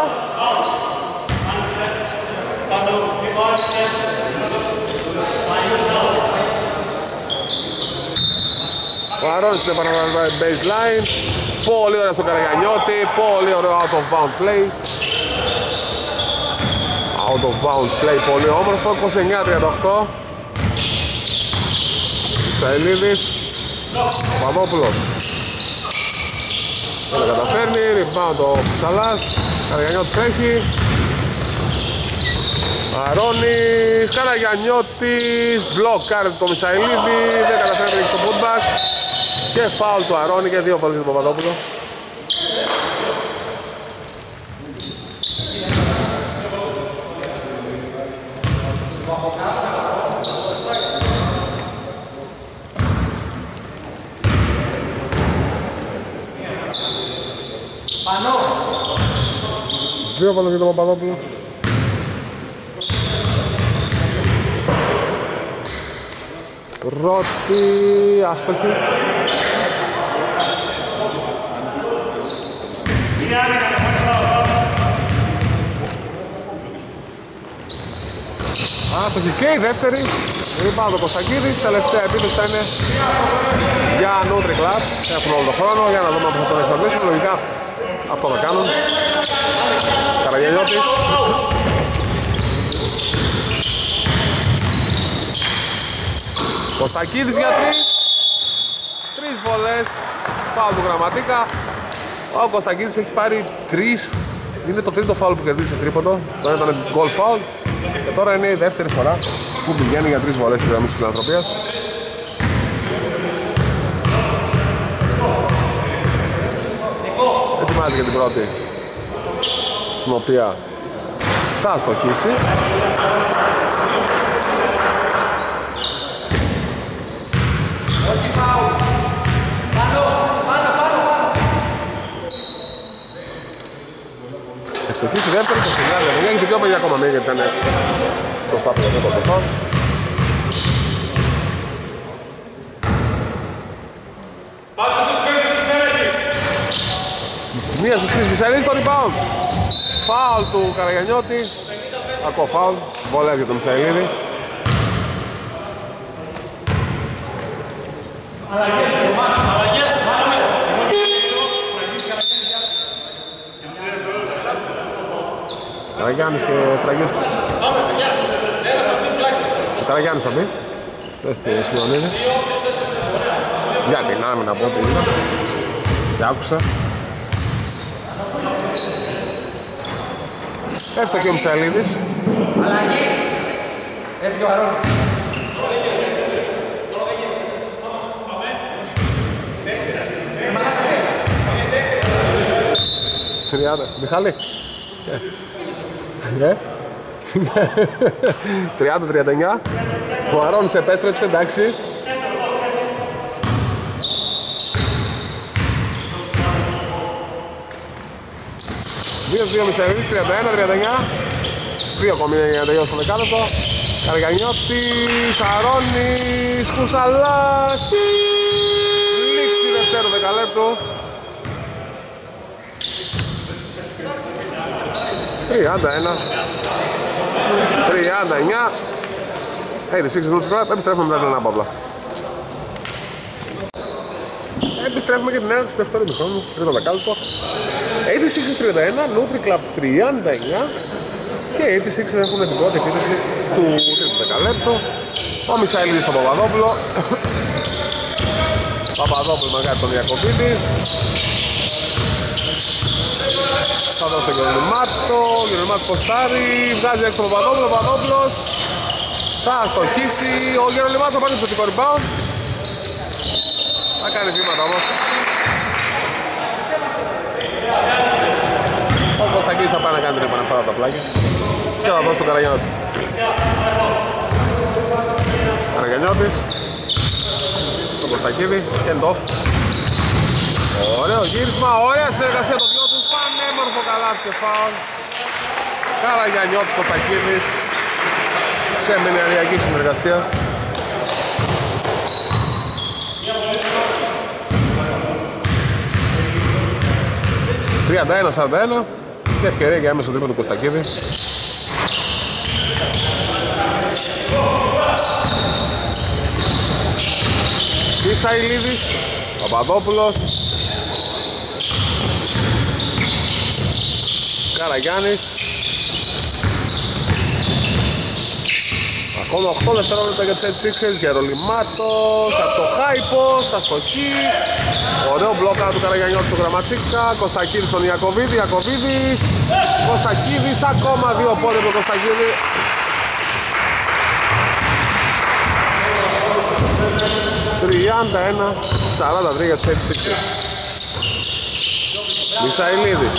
Ο Αρώνης είναι παραφορά baseline, πολύ ωραία στο Καραγιαννιώτη, πολύ ωραίο out of bounds play. Out of bounds play, πολύ όμορφο, είκοσι εννιά τριάντα οκτώ. Ισαηλίδης, Παπαδόπουλος. Δεν τα καταφέρνει, rebound ο Ψαλάς, Καραγιαννιώτης τρέχει. Αρώνης, Καραγιαννιώτης, μπλοκάρει το Μισαηλίδη, δεν καταφέρνει να ρίξει το putback. Και φάουλ του Αρώνη και δύο φορές του Παπαδόπουλο. Δύο πάνω για τον Παπαδόπουλο. Πρώτη άστοχη. Άστοχη και η δεύτερη. Rebound ο Κωστακίδης. Τελευταία επίθεση θα είναι για Nutri Club. Έχουν όλο τον χρόνο για να δούμε αν θα τον εξαρτήσουν. Λογικά αυτό θα κάνουν. Καραγιαννιώτης. Κωστακίδης για τρεις. Τρεις βολές. Φάουλ του Γραμματίκα. Ο Κωστακίδης έχει πάρει τρεις. Είναι το τρίτο φάουλ που κερδίζει σε τρίποντο. Το ένα ήταν goal foul. Και τώρα είναι η δεύτερη φορά που πηγαίνει για τρεις βολές στη γραμμή της φιλανθρωπίας. Ετοιμάζει για την πρώτη, στην οποία θα αστοχίσει. Ευτυχής η δεύτερη, το συγγνώμη, δεν έχει δύο παιδιά ακόμα μία γιατί ήταν μπροστά από το δεύτερο. Μία στους τρεις Μισαηλίδης στο rebound. Φάουλ του Καραγιαννιώτη. Ακόμα φάουλ, βολές για τον Μισαηλίδη. Καραγιάννης και Φραγιές. Ο Καραγιάννης θα μπει. Θες του Σιμεωνίδη. Για την άμυνα από ό,τι είδα. Και άκουσα. Έφτασε και ο Μισαηλίδης. Αλλαγή. Έφυγε ο Αρώνης. τριάντα. Μιχάλη. Ναι. τριάντα τριάντα εννιά. Ο Αρώνης επέστρεψε, εντάξει. δύο δύο Μισαηλίδης, τριάντα ένα τριάντα εννιά. Δύο ακόμη για να τελειώσει το δεκάλεπτο. Καραγιαννιώτης, Αρώνης, Κουσαλάς. Λήξη δευτέρου δεκαλέπτου. τριάντα ένα τριάντα εννιά. Hey, τις έξι Nutri Club, επιστρέφουμε μετά την ανάπαυλα. Επιστρέφουμε και την έναρξη του δεύτερου ημιχρόνου, τρίτο δεκάλεπτο. ογδόντα έξι τριάντα ένα, Nutri Club τριάντα εννιά και οι ογδόντα έξι έχουν την πρώτη επίθεση του τρίτου δεκαλέπτου. Ο Μισαηλίδης στον Παπαδόπουλο. Παπαδόπουλο με κάτι τον Ιακωβίδη. Θα δώσει τον Γερονιμάτο, ο Γερονιμάτος ποστάρει, βγάζει έξω τον Παπαδόπουλο, ο Παπαδόπουλος θα αστοχίσει, ο Γερονιμάτος θα πάρει το θετικό rebound. Θα κάνει βήματα όμως. Ο Κωστακίδης θα πάει να κάνει την επαναφορά από τα πλάγια και θα δώσει τον Καραγιαννιώτη. Καραγιαννιώτης, τον Κωστακίδη, hand off. Ωραίο γύρισμα, ωραία συνεργασία των δυο τους, πανέμορφο καλάθι και φάουλ. Καραγιαννιώτης, Κωστακίδης, σε μηνιαριακή συνεργασία. τριάντα ένα σαράντα ένα και ευκαιρία για έμεσο τρίποντο του Κωστακίδη. Ισαηλίδης, Παπαδόπουλος, Καραγιάννης. Ακόμα οκτώ δευτερόλεπτα για τους Sixers. Γερολιμάτος, από το Χάιπος, στα στοχή. Ωραίο μπλόκα του Καραγιανιώτη του Γραμματίκα. Κωστακίδης στον Ιακωβίδη, Ιακωβίδης, Κωστακίδης, ακόμα δύο πόδια από τον Κωστακίδη. τριάντα ένα σαράντα τρία για τους Sixers. Μισαηλίδης.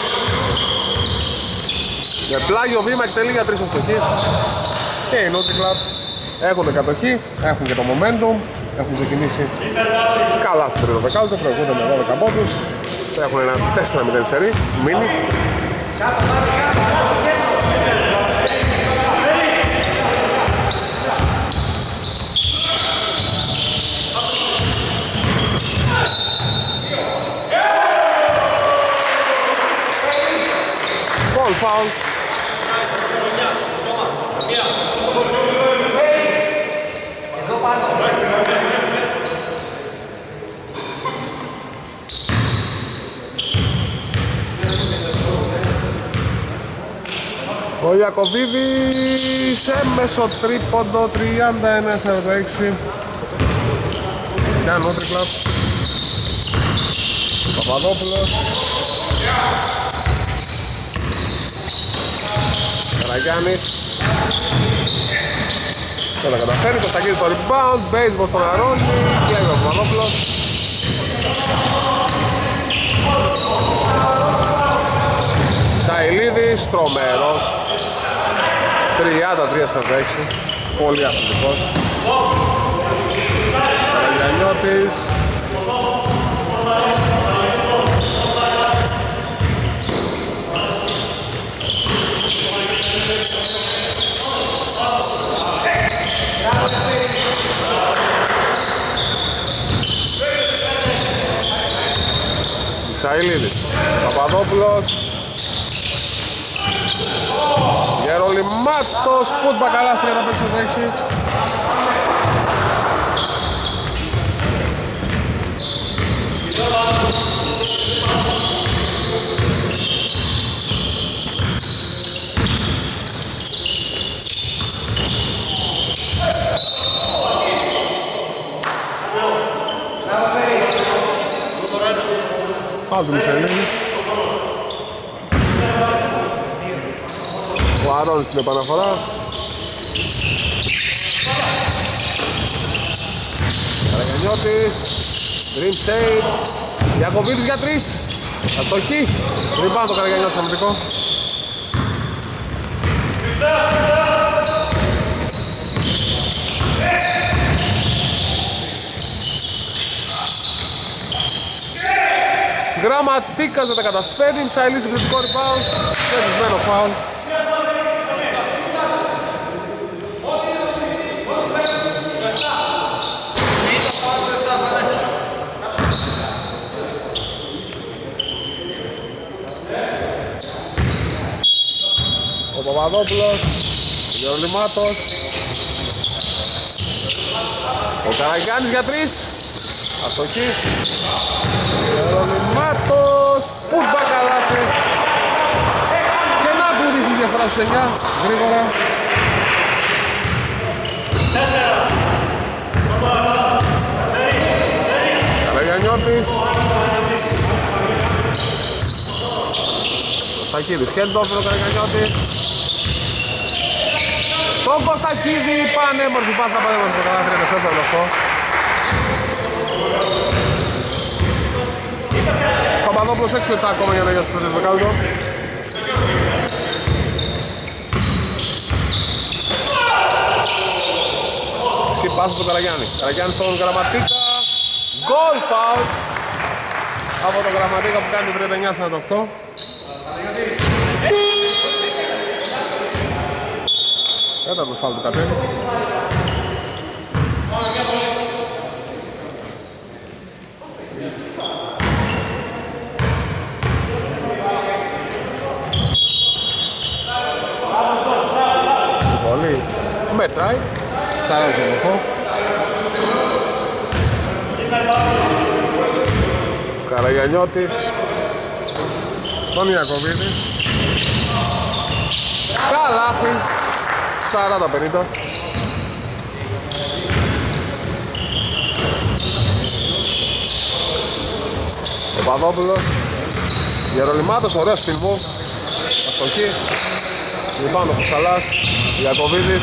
Με πλάγιο βήμα εκτελεί για τρεις αστοχή. Και οι Νότρι Κλαμπ έχουν κατοχή, έχουν και το momentum, έχουν ξεκινήσει καλά στο τρίτο δεκάλεπτο, προηγούνται με δώδεκα πόντους. Έχουν ένα τέσσερα μηδέν σερί, μίνι. Ball foul. Ο Ιακωβίδης έμεσο τρίποντο τριάντα ένα σαράντα έξι για Νότρι Κλαμπ. Παπαδόπουλος, Καραγιάννης, δεν τα καταφέρει, Κωστακίδης στο rebound, baseball στον Αρώνη, κλέβει ο Παπαδόπουλος. Σαηλίδης, τρομερός, τριάντα τρία σαράντα έξι, πολύ αθλητικός. Καραγιανιώτης, Σαηλίδης, Παπαδόπουλος, Γερολιμάτος, πουτ μπακαλά τριάντα πέντε σαράντα έξι. Φάουλ του Μισελίδη. Ο Αρώνης στην επαναφορά. Καραγιανιώτης, Dream Save, Ιακωβίδης για τρεις. Αστοχή, ριμπάουντ το Καραγιανιώτης αμυντικό. Γραμματίκας δεν τα καταφέρει, Μισαηλής συγκριτικό rebound, φετισμένο φάουλ. Ο Παπαδόπουλος, ο Γερολιμάτος, ο Καραγιάννης για τρεις, αστοχή. Γερολιμάτος, πουλ μπακαλάτι. Και να του ρίχνει διαφορά στους εννιά, γρήγορα. Καραγιανιώτης, Κωστακίδης, χέντοφ ο Καραγιανιώτης. Στον Κωστακίδη, πανέμορφη πάσα, πανέμορφη στο καλάθι, είναι τέσσερα οκτώ. Παπαδόπουλος έξι λεπτά ακόμα για να γίνει στο τρίτο δεκάλεπτο. Σκυπάσει στον Καραγιάννη. Καραγιάννη στον Γραμματίκα. Γκολ φάουλ από τον Γραμματίκα που κάνει το τριάντα εννιά σαράντα οκτώ. Τέταρτο φάουλ του Κατέλη. Παπαδόπουλου μετράει, σαράντα οκτώ. Καραγιαννιώτης τον Ιακωβίδη, καλάθι, σαράντα πενήντα. Ο Παπαδόπουλος, Γερολιμάτος, ωραίος spin move, αστοχή, λιμπάνω ο Σαλάς, Ιακωβίδης,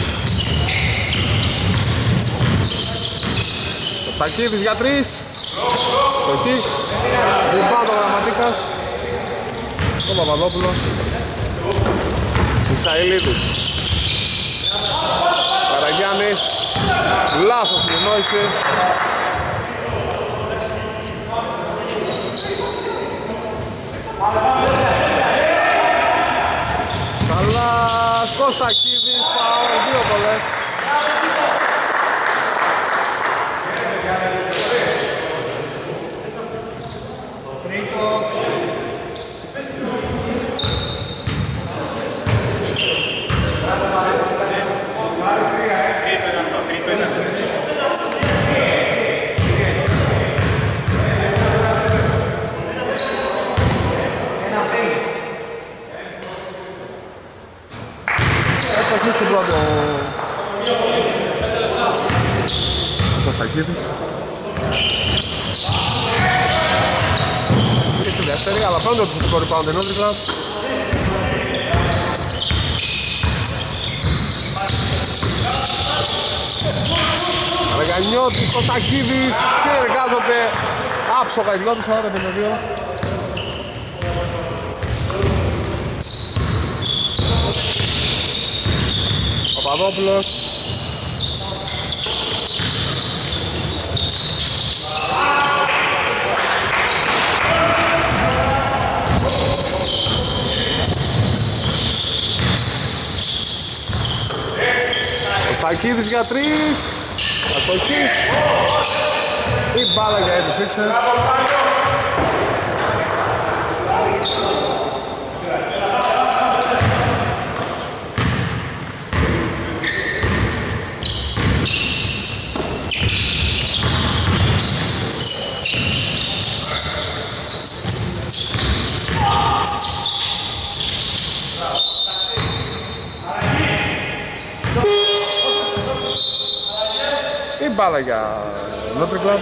ο Στακίδης για τρεις, αστοχή, λιμπάνω ο Γραμματίκας, ο Παπαδόπουλος, Ισαηλίδης, Καραγιάννης, λάθος συνεννόηση. Σαλάς, Κωστακίδης, φάουλ, δύο βολές. Έφτασε στην πρώτη ο Κωστακίδης και στη δεύτερη, αλλά πρώτο το θετικό rebound ενώ δίπλα. Καραγιαννιώτης, Κωστακίδης συνεργάζονται άψογα οι δυο τους, σαράντα πενήντα δύο. Παπαδόπουλος, ο Στακίδης για τρεις, αστοχή, η μπάλα για έντους Sixers. Η μπάλα για Notre Club.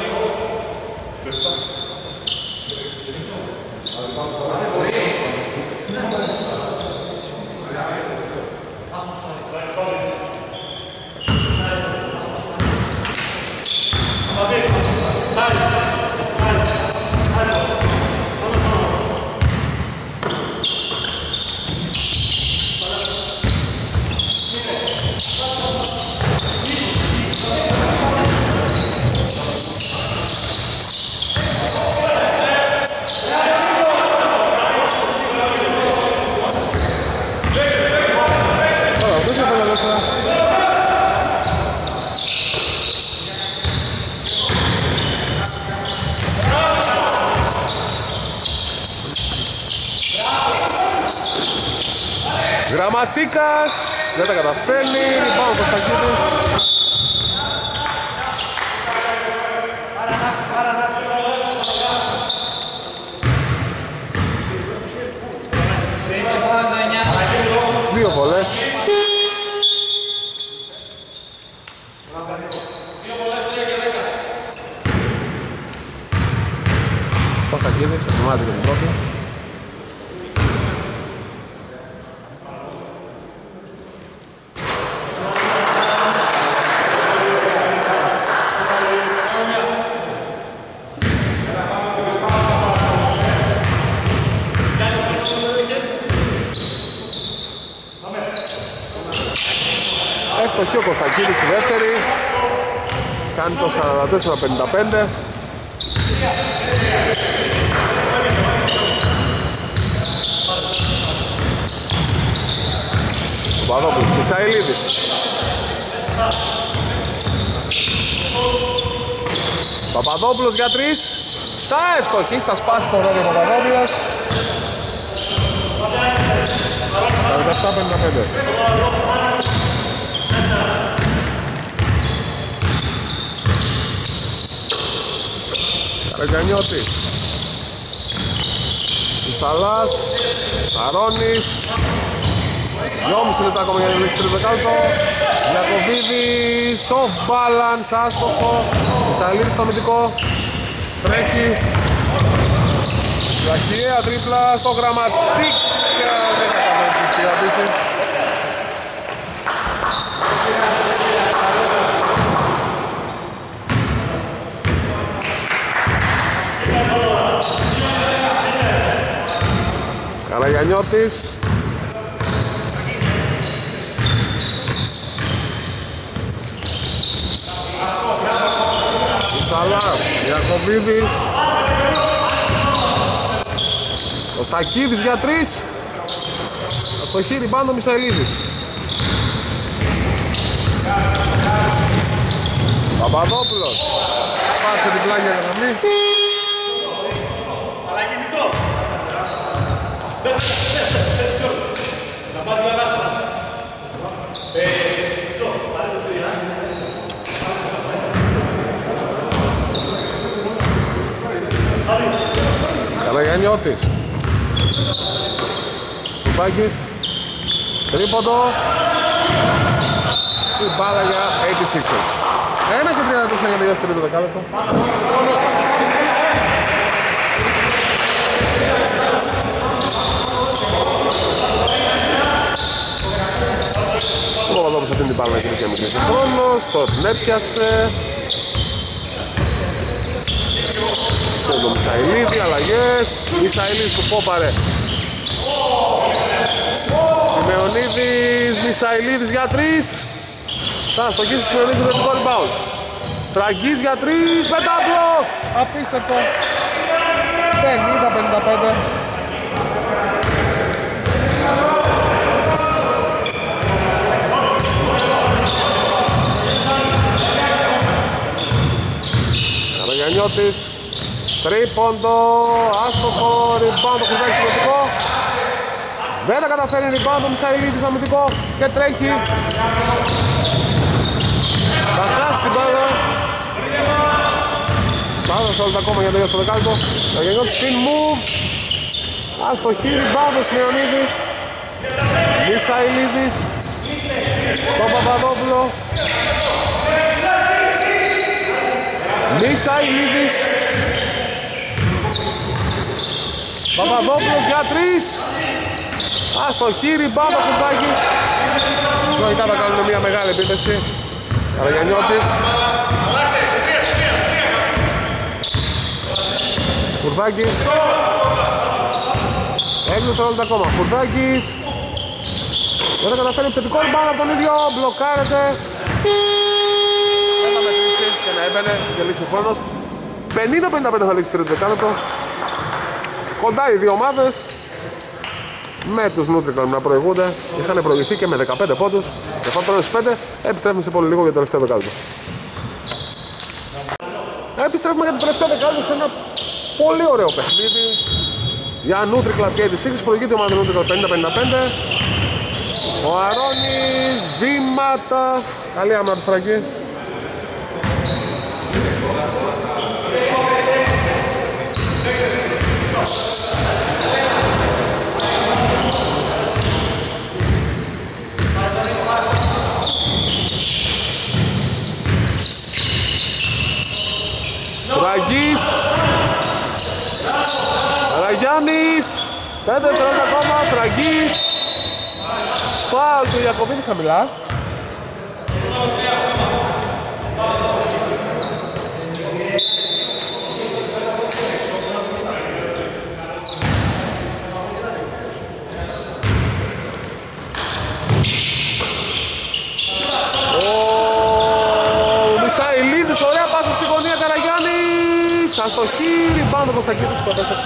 Γραμματίκας, δεν τα καταφέρνει, πάμε ο Κωστακίδης. Δύο βολές. Κωστακίδης, ετοιμάζεται και την πρώτη. Έστοχη ο Κωστακίδης στη δεύτερη, κάνει το σαράντα τέσσερα πενήντα πέντε. Ο Παπαδόπουλος, Ισαηλίδης. Παπαδόπουλος για τρεις, θα ευστοχή, θα σπάσει το ρόδιο ο Παπαδόπουλος. σαράντα επτά πενήντα πέντε. Καραγιαννιώτης, Ισαλάς, Αρώνης, δυόμισι λεπτά ακόμα για να λήξει τρίτο δεκάλεπτο. Ιακωβίδης, off balance, άστοχο. Ισαλίδης στο αμυντικό, τρέχει. Λαχιαία τρίπλα στο γραμματίκ. Δεν καταφέρει να συγκρατήσει. Καραγιαννιώτης, Ισαλάς, Ιακωβίδης, ο Στακίδης για τρεις. Στο χείρι πάνω ο Μισαηλίδης. Παπαδόπουλος, πάτσε την πλάγια γραμμή. Αλλαγή Μητσό. Να πάω δύο ανάσες. Μητσό, πάρε το τρία. Καραγιαννιώτης, Κουπάκης, τρίποντο. Η μπάλα για ογδόντα έξι. Ένα και τριάντα τέσσερα για τελειώσει το τρίτο δεκάλεπτο. Ο Παπαδόπουλος αφήνει την μπάλα να γίνει και μικρή ο χρόνος. Το την έπιασε. Και το Μισαηλίδη, αλλαγές. Μισαηλίδης του πόπαρε. Σιμεωνίδης, Μισαηλίδης για τρεις. Θα στοχίσει Σιμεωνίδης με το rebound. Τραγκής για τρεις, πεντάπλο. Απίστευτο. πενήντα πενήντα πέντε. Καραγιαννιώτης, τρίποντο, άστοχο, rebound, το κουζάκι συμμετικό. Δεν τα καταφέρει rebound ο Μισαηλίδης αμυντικό και τρέχει. Θα χάσει την μπάλα. σαράντα όλα ακόμα για να τελειώσει το δεκάλεπτο. Καραγιαννιώτης spin move. Αστοχή, rebound ο Σιμεωνίδης. Μισαηλίδης στον Παπαδόπουλο. Μισαηλίδης, Παπαδόπουλος για τρεις. Αστοχή, rebound ο Κουρδάκης. Λογικά θα κάνουν μια μεγάλη επίθεση. Καραγιαννιώτης, Κουρδάκης, έξι δευτερόλεπτα ακόμα. Κουρδάκης, δεν θα καταφέρει επιθετικό rebound από τον ίδιο, μπλοκάρεται. Δεν θα μετρήσει και να έμπαινε και λήξει ο χρόνος. πενήντα πενήντα πέντε θα λήξει το τρίτο δεκάλεπτο. Κοντά οι δύο ομάδες. Με τους Νούτρικλαν να προηγούνται. Είχαν προηγηθεί και με δεκαπέντε πόντους. Και αυτό τώρα στους πέντε επιστρέφουμε σε πολύ λίγο για το τελευταίο δεκάλεπτο. Επιστρέφουμε για το τελευταίο δεκάλεπτο σε ένα πολύ ωραίο παιχνίδι. Για Νούτρικλαν και ογδόντα έξι προηγείται η ομάδα Νούτρικλαν πενήντα πενήντα πέντε. Ο Αρώνης, βήματα. Καλή άμυνα του Φραγκή. Φραγκής, Καραγιάννης, πέντε δευτερόλεπτα ακόμα, Φραγκής. Φάουλ του Ιακωβίδη χαμηλά. Ο Μισαηλίδης, ωραία πάσα στη γωνία, Καραγιάννης. Αστοχή, rebound ο Κωστακίδης, το επέστρεψε.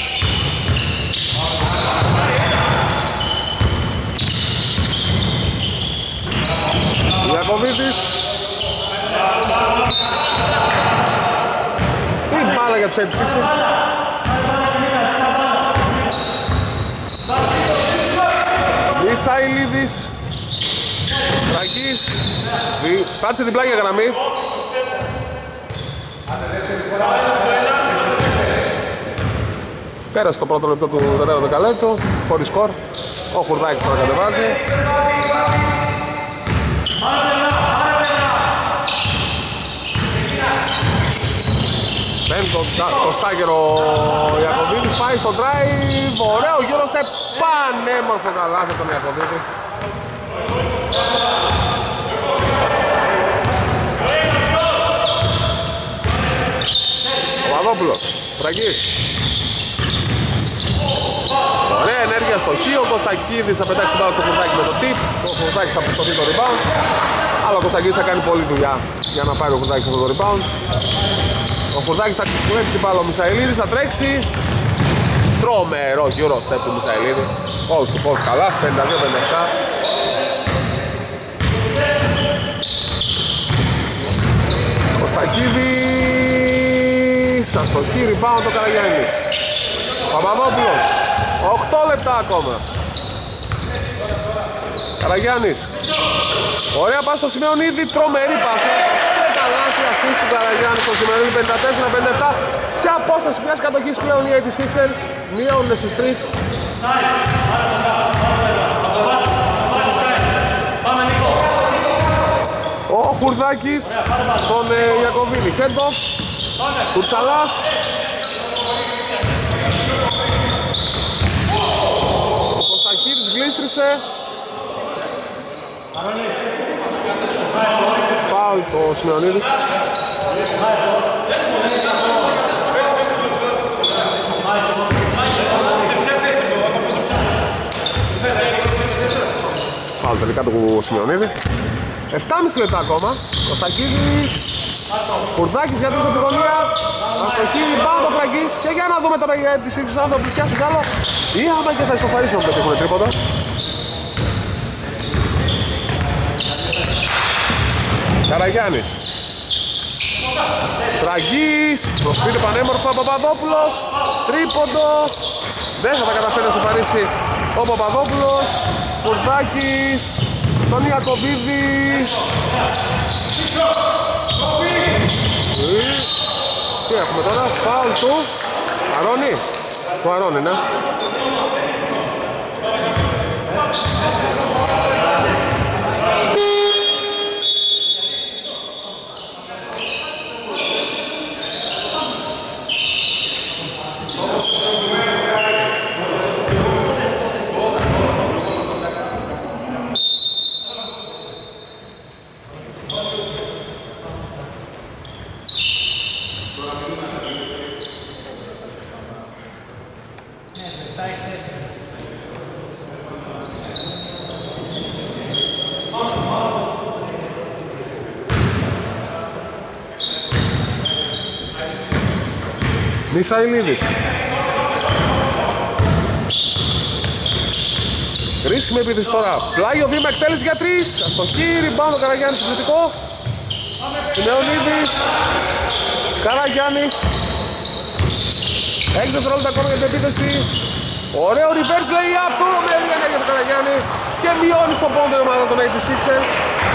Ιακωβίδης. Η μπάλα για τους ογδόντα έξι. Μισαηλίδης. Φραγκής. Πάτησε την πλάγια γραμμή. Πέρασε το πρώτο λεπτό του τέταρτου δεκαλέπτου, χωρίς σκορ. Ο Χουρδάκης τώρα κατεβάζει. Παίρνει το, το στάγερο Ιακωβίδης, πάει στο drive, ωραίο γύρω στεπ, πανέμορφο καλάθι από τον Ιακωβίδη. Ο Παπαδόπουλος, Φραγκής. Ωραία ενέργεια στο χ, ο Κωστακίδης θα πετάξει την μπάλα στο Χουρδάκη με το tip. Ο Χουρδάκης θα πιστωθεί το rebound. Αλλά ο Κωστακίδης θα κάνει πολλή δουλειά για να πάρει ο Χουρδάκης αυτό το rebound. Ο Χουρδάκης θα κλέψει την μπάλα, ο Μισαηλίδης θα τρέξει. Τρομερό γύρω step του Μισαηλίδη. Όλους του πόδι καλά, πενήντα δύο πενήντα επτά. Κωστακίδης, αστοχή, rebound το Καραγιάννης. Παπαδόπουλος, οκτώ λεπτά ακόμα. Καραγιάννης. Ωραία πάση στο Σημεωνίδη, τρομερή πάσα. Καλάθι ασίστ του Καραγιάννη στο Σημεωνίδη, πενήντα τέσσερα πενήντα επτά. Σε απόσταση μιας κατοχής πλέον οι ογδόντα έξι μειώνουν στους τρεις. Ο Χουρδάκης στον ε, Ιακωβίδη, Χέντοφ, Κουρσαλάς. Ο Κωστακίδης γλίστρισε. Φάουλ το Σημεωνίδης. Φάουλ τελικά του Σημεωνίδη. επτά και μισό λεπτά ακόμα. Κωστακίδης, Κουρδάκης για τρεις από τη γωνία. Αστοχή, πάνω το Φραγκής. Και για να δούμε τώρα για τις ίξεις αν θα πλησιάσουν κι άλλο. Ή άμα και θα ισοφαρίσουν να πετύχουν τρίποτα. Καραγιάννης. Φραγκής, προσποιείται πανέμορφα, Παπαδόπουλος. Τρίποντο. Δεν θα τα καταφέρει να ισοφαρίσει ο Παπαδόπουλος. Κουρδάκης. Τον Ιακωβίδη. Τι έχουμε τώρα, φάουλ του Αρώνη. Του Αρώνη, ναι. Μισαηλίδης. Κρίσιμη επίθεση τώρα. Πλάγιο βήμα εκτέλεση για τρεις. Αστοχή, rebound ο Καραγιάννης επιθετικό. Σημεωνίδης. Καραγιάννης. έξι δευτερόλεπτα ακόμα για την επίθεση. Ωραίο reverse lay-up. Τρομερή ενέργεια για τον Καραγιάννη. Και μειώνει στο πόντο η ομάδα των ογδόντα έξι.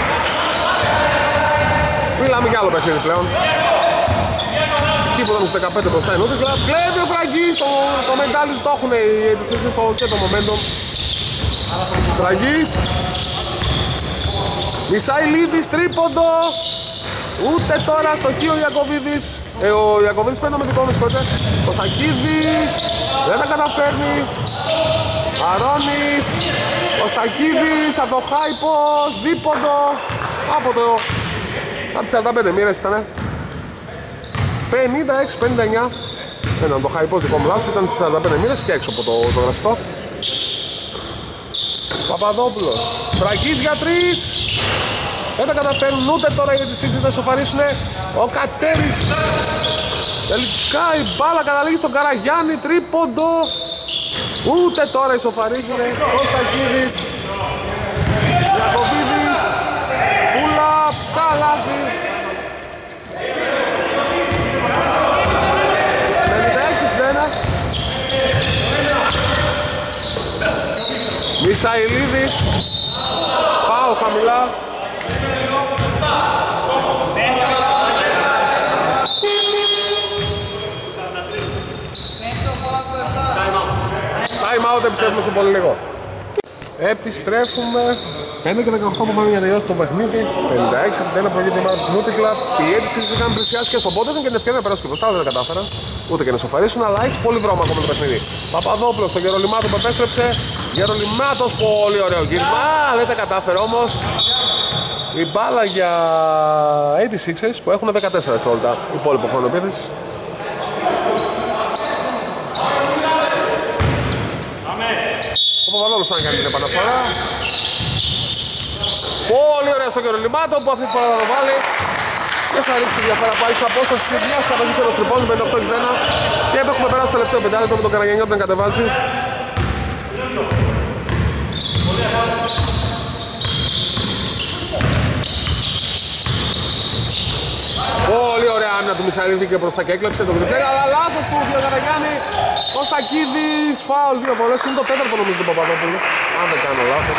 Μιλάμε για άλλο παιχνίδι πλέον. Εκεί που ήταν στους δεκαπέντε μπροστά είναι Νούτρικλα. Κλέβει ο Φραγκής, το, το μετάλλι το έχουν οι ογδόντα έξι και το momentum. Φραγκής. Μισαηλίδης, τρίποντο. Ούτε τώρα στο χείο ο Ιακωβίδης. Ε, ο Ιακωβίδης παίρνει με δικό μου σκότε. Κωστακίδης. Δεν τα καταφέρνει. Αρώνης. Κωστακίδης από το high post. Δίποντο. Από το... από τις σαράντα πέντε μοίρες ήτανε. πενήντα έξι πενήντα εννιά. Έναν το high post δικό μου λάθος, ήταν στις σαράντα πέντε μοίρες και έξω από το ζωγραφιστό. Παπαδόπουλος. Φραγκής για τρεις. Δεν τα καταφέρνουν ούτε τώρα γιατί οι Sixers θα ισοφαρίσουνε. Ο Κατέρης. Τελικά η μπάλα καταλήγει στον Καραγιάννη. Τρίποντο. Ούτε τώρα ισοφαρίσουνε. Κωστακίδης. Ιακωβίδης. Πούλα. Καλάθι. πενήντα έξι εξήντα ένα. Μισαηλίδης. Φάουλ χαμηλά. επιστρέφουμε σε πολύ λίγο. Επιστρέφουμε. πέντε και δεκαοκτώ που πάμε για να τελειώσει το παιχνίδι. πενήντα έξι εξήντα ένα προηγείται η ομάδα της Νούτρικλα. Η αίτηση είχαν πλησιάσει και στον πόντο και την ευκαιρία να περάσουν και μπροστά, δεν τα κατάφεραν. Ούτε και να σοφαρίσουν, αλλά έχει πολύ δρόμο ακόμα το παιχνίδι. Παπαδόπουλος στο Γερολιμάτο που επέστρεψε. Γερολιμάτος, πολύ ωραίο γύρισμα. Α, δεν τα κατάφερε όμως. Η μπάλα για ογδόντα έξι που έχουν δεκατέσσερα δευτερόλεπτα υπόλοιπο χρόνο επίθεσης. Ο Παπαδόπουλος θα κάνει την επαναφορά. Πολύ ωραία στο Γερολιμάτο που αυτή τη φορά θα το βάλει. Και θα ρίξει τη διαφορά πάλι σε απόσταση της μιας καταγής ενός τριπών, πενήντα οκτώ εξήντα ένα. Και έχουμε περάσει το τελευταίο πεντάλεπτο με τον Καραγιαννιώτη να κατεβάζει. Πολύ ωραία άμυνα του Μισαηλίδη και προς τα και έκλεψε το κρυφτέρι, αλλά λάθος του ο Καραγιάννη. Κωστακίδης, φάουλ, δύο βολές και είναι το τέταρτο νομίζω του Παπαδόπουλου, αν δεν κάνω λάθος.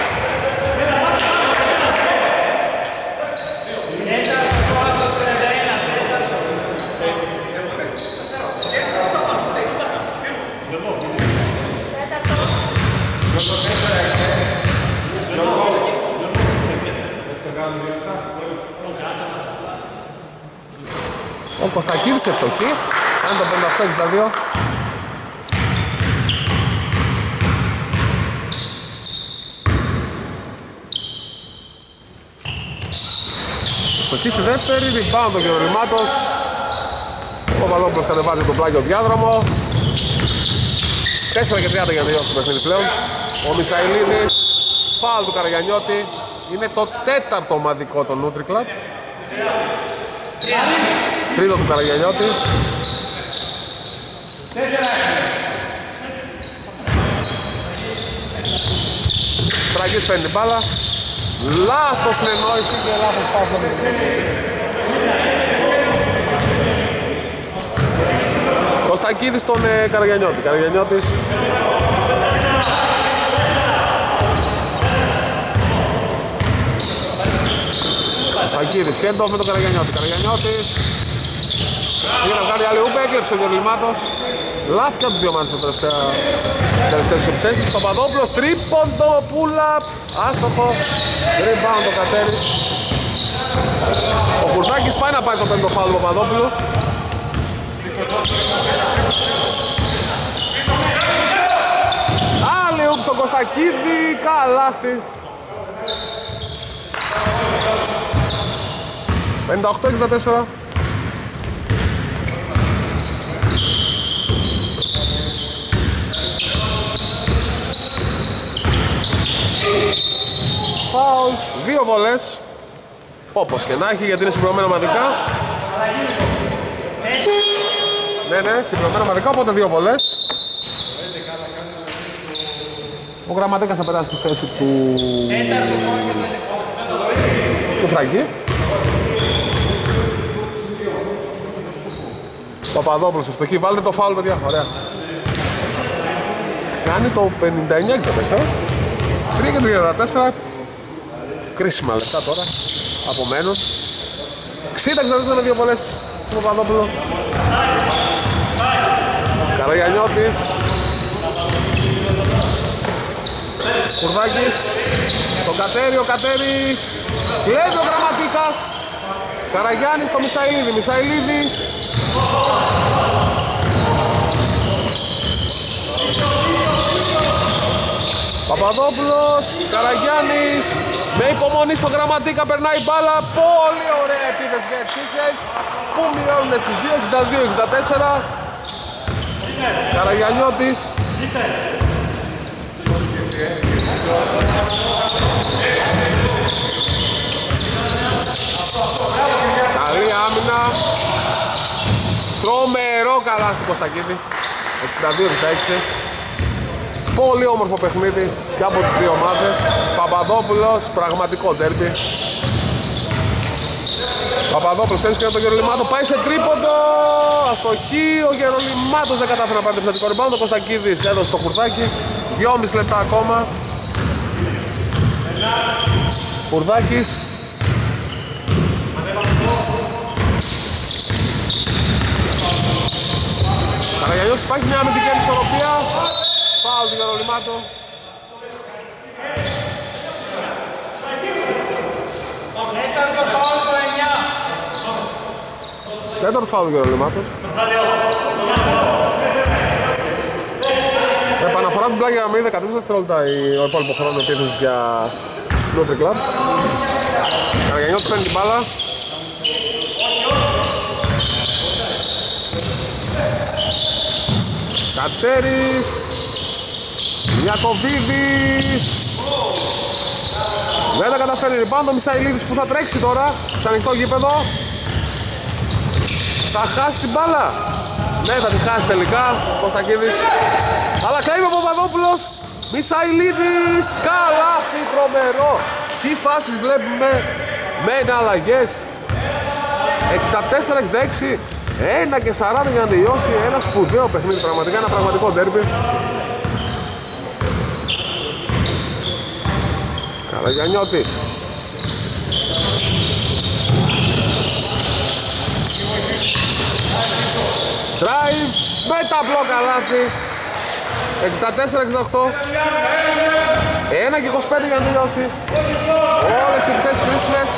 Ο Κωστακίδης ευστοχή, κάνει το πενήντα οκτώ εξήντα δύο. Ευστοχή στη δεύτερη, rebound ο Γερολιμάτος. Ο Παπαδόπουλος κατεβάζει τον πλάγιο διάδρομο. τέσσερα και τριάντα για να τελειώσει το παιχνίδι πλέον. Ο Μισαηλίδης, φάουλ του Καραγιαννιώτη. Είναι το τέταρτο ομαδικό των Νούτρικλα. Τρίτο του Καραγιαννιώτη. Τραγής παίρνει την μπάλα. Λάθος συνεννόηση και λάθος πάσα. Κωστακίδης στον ε, Καραγιαννιώτη. Καραγιαννιώτης. Κωστακίδης και εντός με τον Καραγιαννιώτη. Καραγιαννιώτης. Πήγε να κάνει άλλη ούπε, έκλεψε ο Γερολιμάτος. Λάθη από τους δύο μάτες στις τελευταίες επιθέσεις. Παπαδόπουλος, τρίποντο, pull-up, άστοχο. Rebound το Κατέρης. Ο Κουρδάκης πάει να πάρει το πέμπτο φάουλ του Παπαδόπουλου. Άλλη ούπ στον Κωστακίδη, καλάθι. πενήντα οκτώ εξήντα τέσσερα. Φάουλ, δύο βολές. Όπως και να έχει, γιατί είναι συμπληρωμένα ομαδικά. Ναι, ναι, συμπληρωμένα ομαδικά, οπότε δύο βολές. Ο Γραμματέκας θα περάσει στη θέση του... του Φραγκή. Παπαδόπουλος ευστοχή, βάλτε το φάουλ παιδιά, ωραία. Κάνει το πενήντα εννιά εξήντα τέσσερα. τρία και τριάντα τέσσερα. Κρίσιμα λεπτά τώρα, απομένουν. εξήντα εξήντα τέσσερα με δύο βολές του Παπαδόπουλου. Καραγιαννιώτης. Κουρδάκης. Τον Κατέρι, ο Κατέρης. Κλέβει ο Γραμματίκας. Καραγιάννης στο Μισαηλίδη, Μισαηλίδης. Παπαδόπουλος, Καραγιάννης. Με υπομονή στο Γραμματίκα περνάει μπάλα. Πολύ ωραία επίθεση για Sixers που μειώνουν στις δύο εξήντα δύο εξήντα τέσσερα. Καραγιαννιώτης. Καλή άμυνα. Τρομερό καλάθι του Κωστακίδη. εξήντα δύο εξήντα έξι. Πολύ όμορφο παιχνίδι και από τις δύο ομάδες. Παπαδόπουλος, πραγματικό ντέρμπι. Παπαδόπουλος θέλει και το Γερολιμάτο, πάει σε τρίποντο. Αστοχή, ο Γερολιμάτος δεν κατάφερε να πάρει το θετικό rebound. Ο Κωστακίδης έδωσε το Κουρδάκι. δυόμισι λεπτά ακόμα. Κουρδάκης. Καραγιαννιώτης, υπάρχει μια αμυντική ανισορροπία. Φάουλ του Γερολιμάτο. Τέταρτο φάουλ του Γερολιμάτος. Επαναφορά του πλάγια με δεκατέσσερα δευτερόλεπτα ο υπόλοιπο χρόνο επίθεσης για Nutri Club. Καραγιανιώτης παίρνει την μπάλα. Κατσέρης, Ιακωβίδης. Δεν τα καταφέρει rebound ο Μισαηλίδης που θα τρέξει τώρα σε ανοιχτό γήπεδο. Θα χάσει την μπάλα. Ναι, θα τη χάσει τελικά ο Κωστακίδης. Αλλά κλαίει ο Παπαδόπουλος. Μισαηλίδης, καλάθι τρομερό. Τι φάσεις βλέπουμε με εναλλαγές. εξήντα τέσσερα εξήντα έξι, ένα και σαράντα για να τελειώσει ένα σπουδαίο παιχνίδι, πραγματικά ένα πραγματικό ντέρμπι. Καραγιανιώτης. Drive με τα μπλοκ καλάθι. εξήντα τέσσερα εξήντα οκτώ, ένα και είκοσι πέντε για να τελειώσει. Όλες οι επιθέσεις κρίσιμες.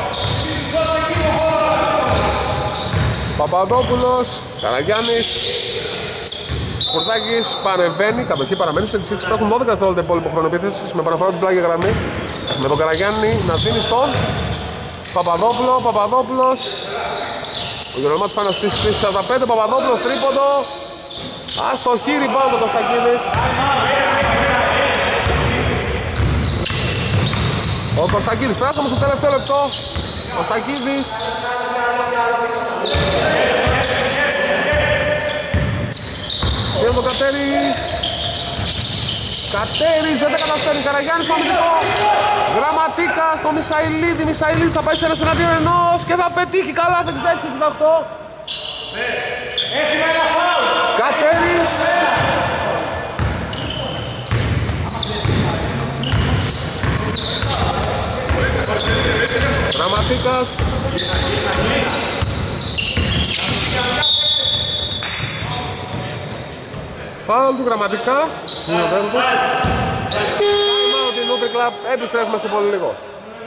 Παπαδόπουλος, Καραγιάννης, Κουρτάκης παρεμβαίνει, κατοχή παραμένει σε τις έξι, υπάρχουν δώδεκα δευτερόλεπτα υπόλοιπο χρόνο επίθεσης με παραφορά την πλάγια γραμμή. Με τον Καραγιάννη να δίνει στον Παπαδόπουλο, Παπαδόπουλος. Ο Γερολιμάτος πάει να στήσει στις σαράντα πέντε, Παπαδόπουλος τρίποντο. Αστοχή rebound ο Κωστακίδης. Ο Κωστακίδης περάσαμε στο τελευταίο λεπτό. Κωστακίδης. Και το Κατέρι. Κατέρις δεν τα καταφέρει. Καραγιάννης παμητικό. Γραμματίκα στο Μισαηλίδη. Μισαηλίδης θα πάει σε ένας εναντίον ενός και θα πετύχει καλά. εξήντα έξι εξήντα οκτώ. Κατέρις. Γραμματίκας. Φάουλ του Γραμματικά. Time out η Nutri Club. Επιστρέφουμε σε πολύ λίγο.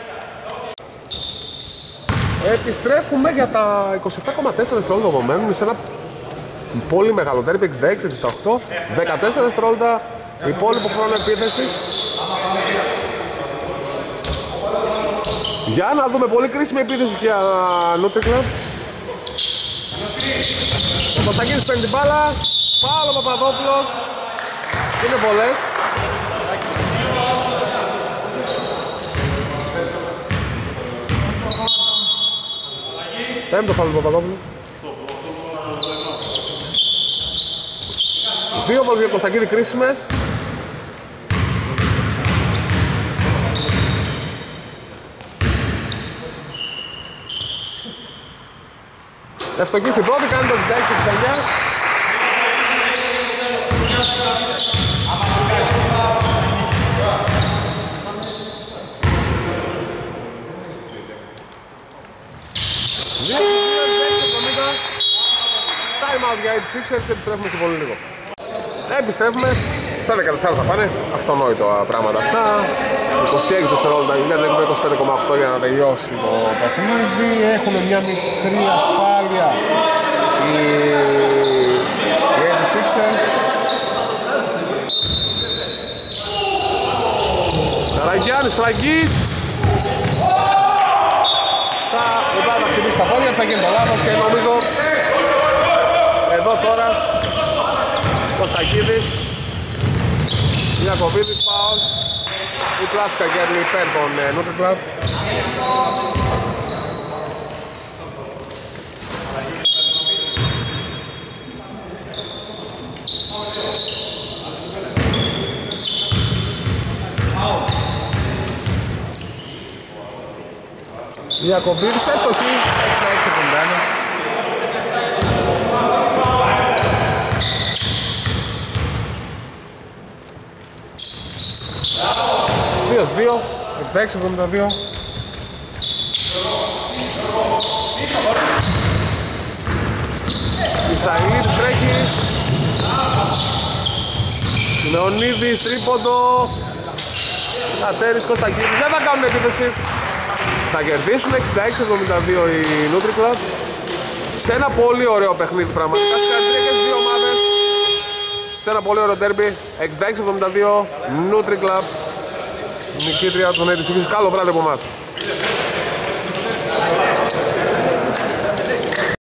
Επιστρέφουμε για τα είκοσι επτά κόμμα τέσσερα δευτερόλεπτα που μένουν σε ένα πολύ μεγάλο τέρπι, εξήντα έξι εξήντα οκτώ, δεκατέσσερα δευτερόλεπτα υπόλοιπο χρόνο επίθεσης. Για να δούμε πολύ κρίσιμη επίθεση για Nutri Club. Ο Κωστακίδης παίρνει την μπάλα, φάουλ ο Παπαδόπουλος. Είναι πολλές. Πέμπτο φάουλ του Παπαδόπουλου. Δύο βόλες για Κωστακίδη κρίσιμες. Ευστοχή στην πρώτη, κάνει το εξήντα έξι εξήντα εννιά. Time out για τους Sixers, επιστρέφουμε σε πολύ λίγο. Επιστρέφουμε, σαν δεκατέσσερα θα πάνε, αυτονόητο πράγματα αυτά. είκοσι έξι δευτερόλεπτα, είναι είκοσι πέντε κόμμα οκτώ για να τελειώσει το παιχνίδι. Έχουν μια μικρή ασφάλεια οι οι Sixers. Καραγιάννης, Φραγκής. Τα λεπτά θα χτυπήσει τα πόδια, θα γίνει το λάθος και νομίζω εδώ τώρα Κωστακίδης, Ιακωβίδης, φάουλ. Η πλάσικα κέρδη υπέρ των Nutri Club. Ιακωβίδης, έστοχη, εξήντα έξι εβδομήντα ένα. δύο δύο, εξήντα έξι εβδομήντα δύο. Ισαΐδης τρέχει. Λεωνίδης, τρίποντο. Κατέρης, Κωστακίδης, δεν θα κάνουν επίθεση. Θα κερδίσουν εξήντα έξι εβδομήντα δύο οι Nutri Club. Σε ένα πολύ ωραίο παιχνίδι πραγματικά. Συγχαρητήρια και στις δύο ομάδες. Σε ένα πολύ ωραίο ντέρμπι. εξήντα έξι εβδομήντα δύο Nutri Club. Νικήτρια των έτη. Καλό βράδυ από εμάς.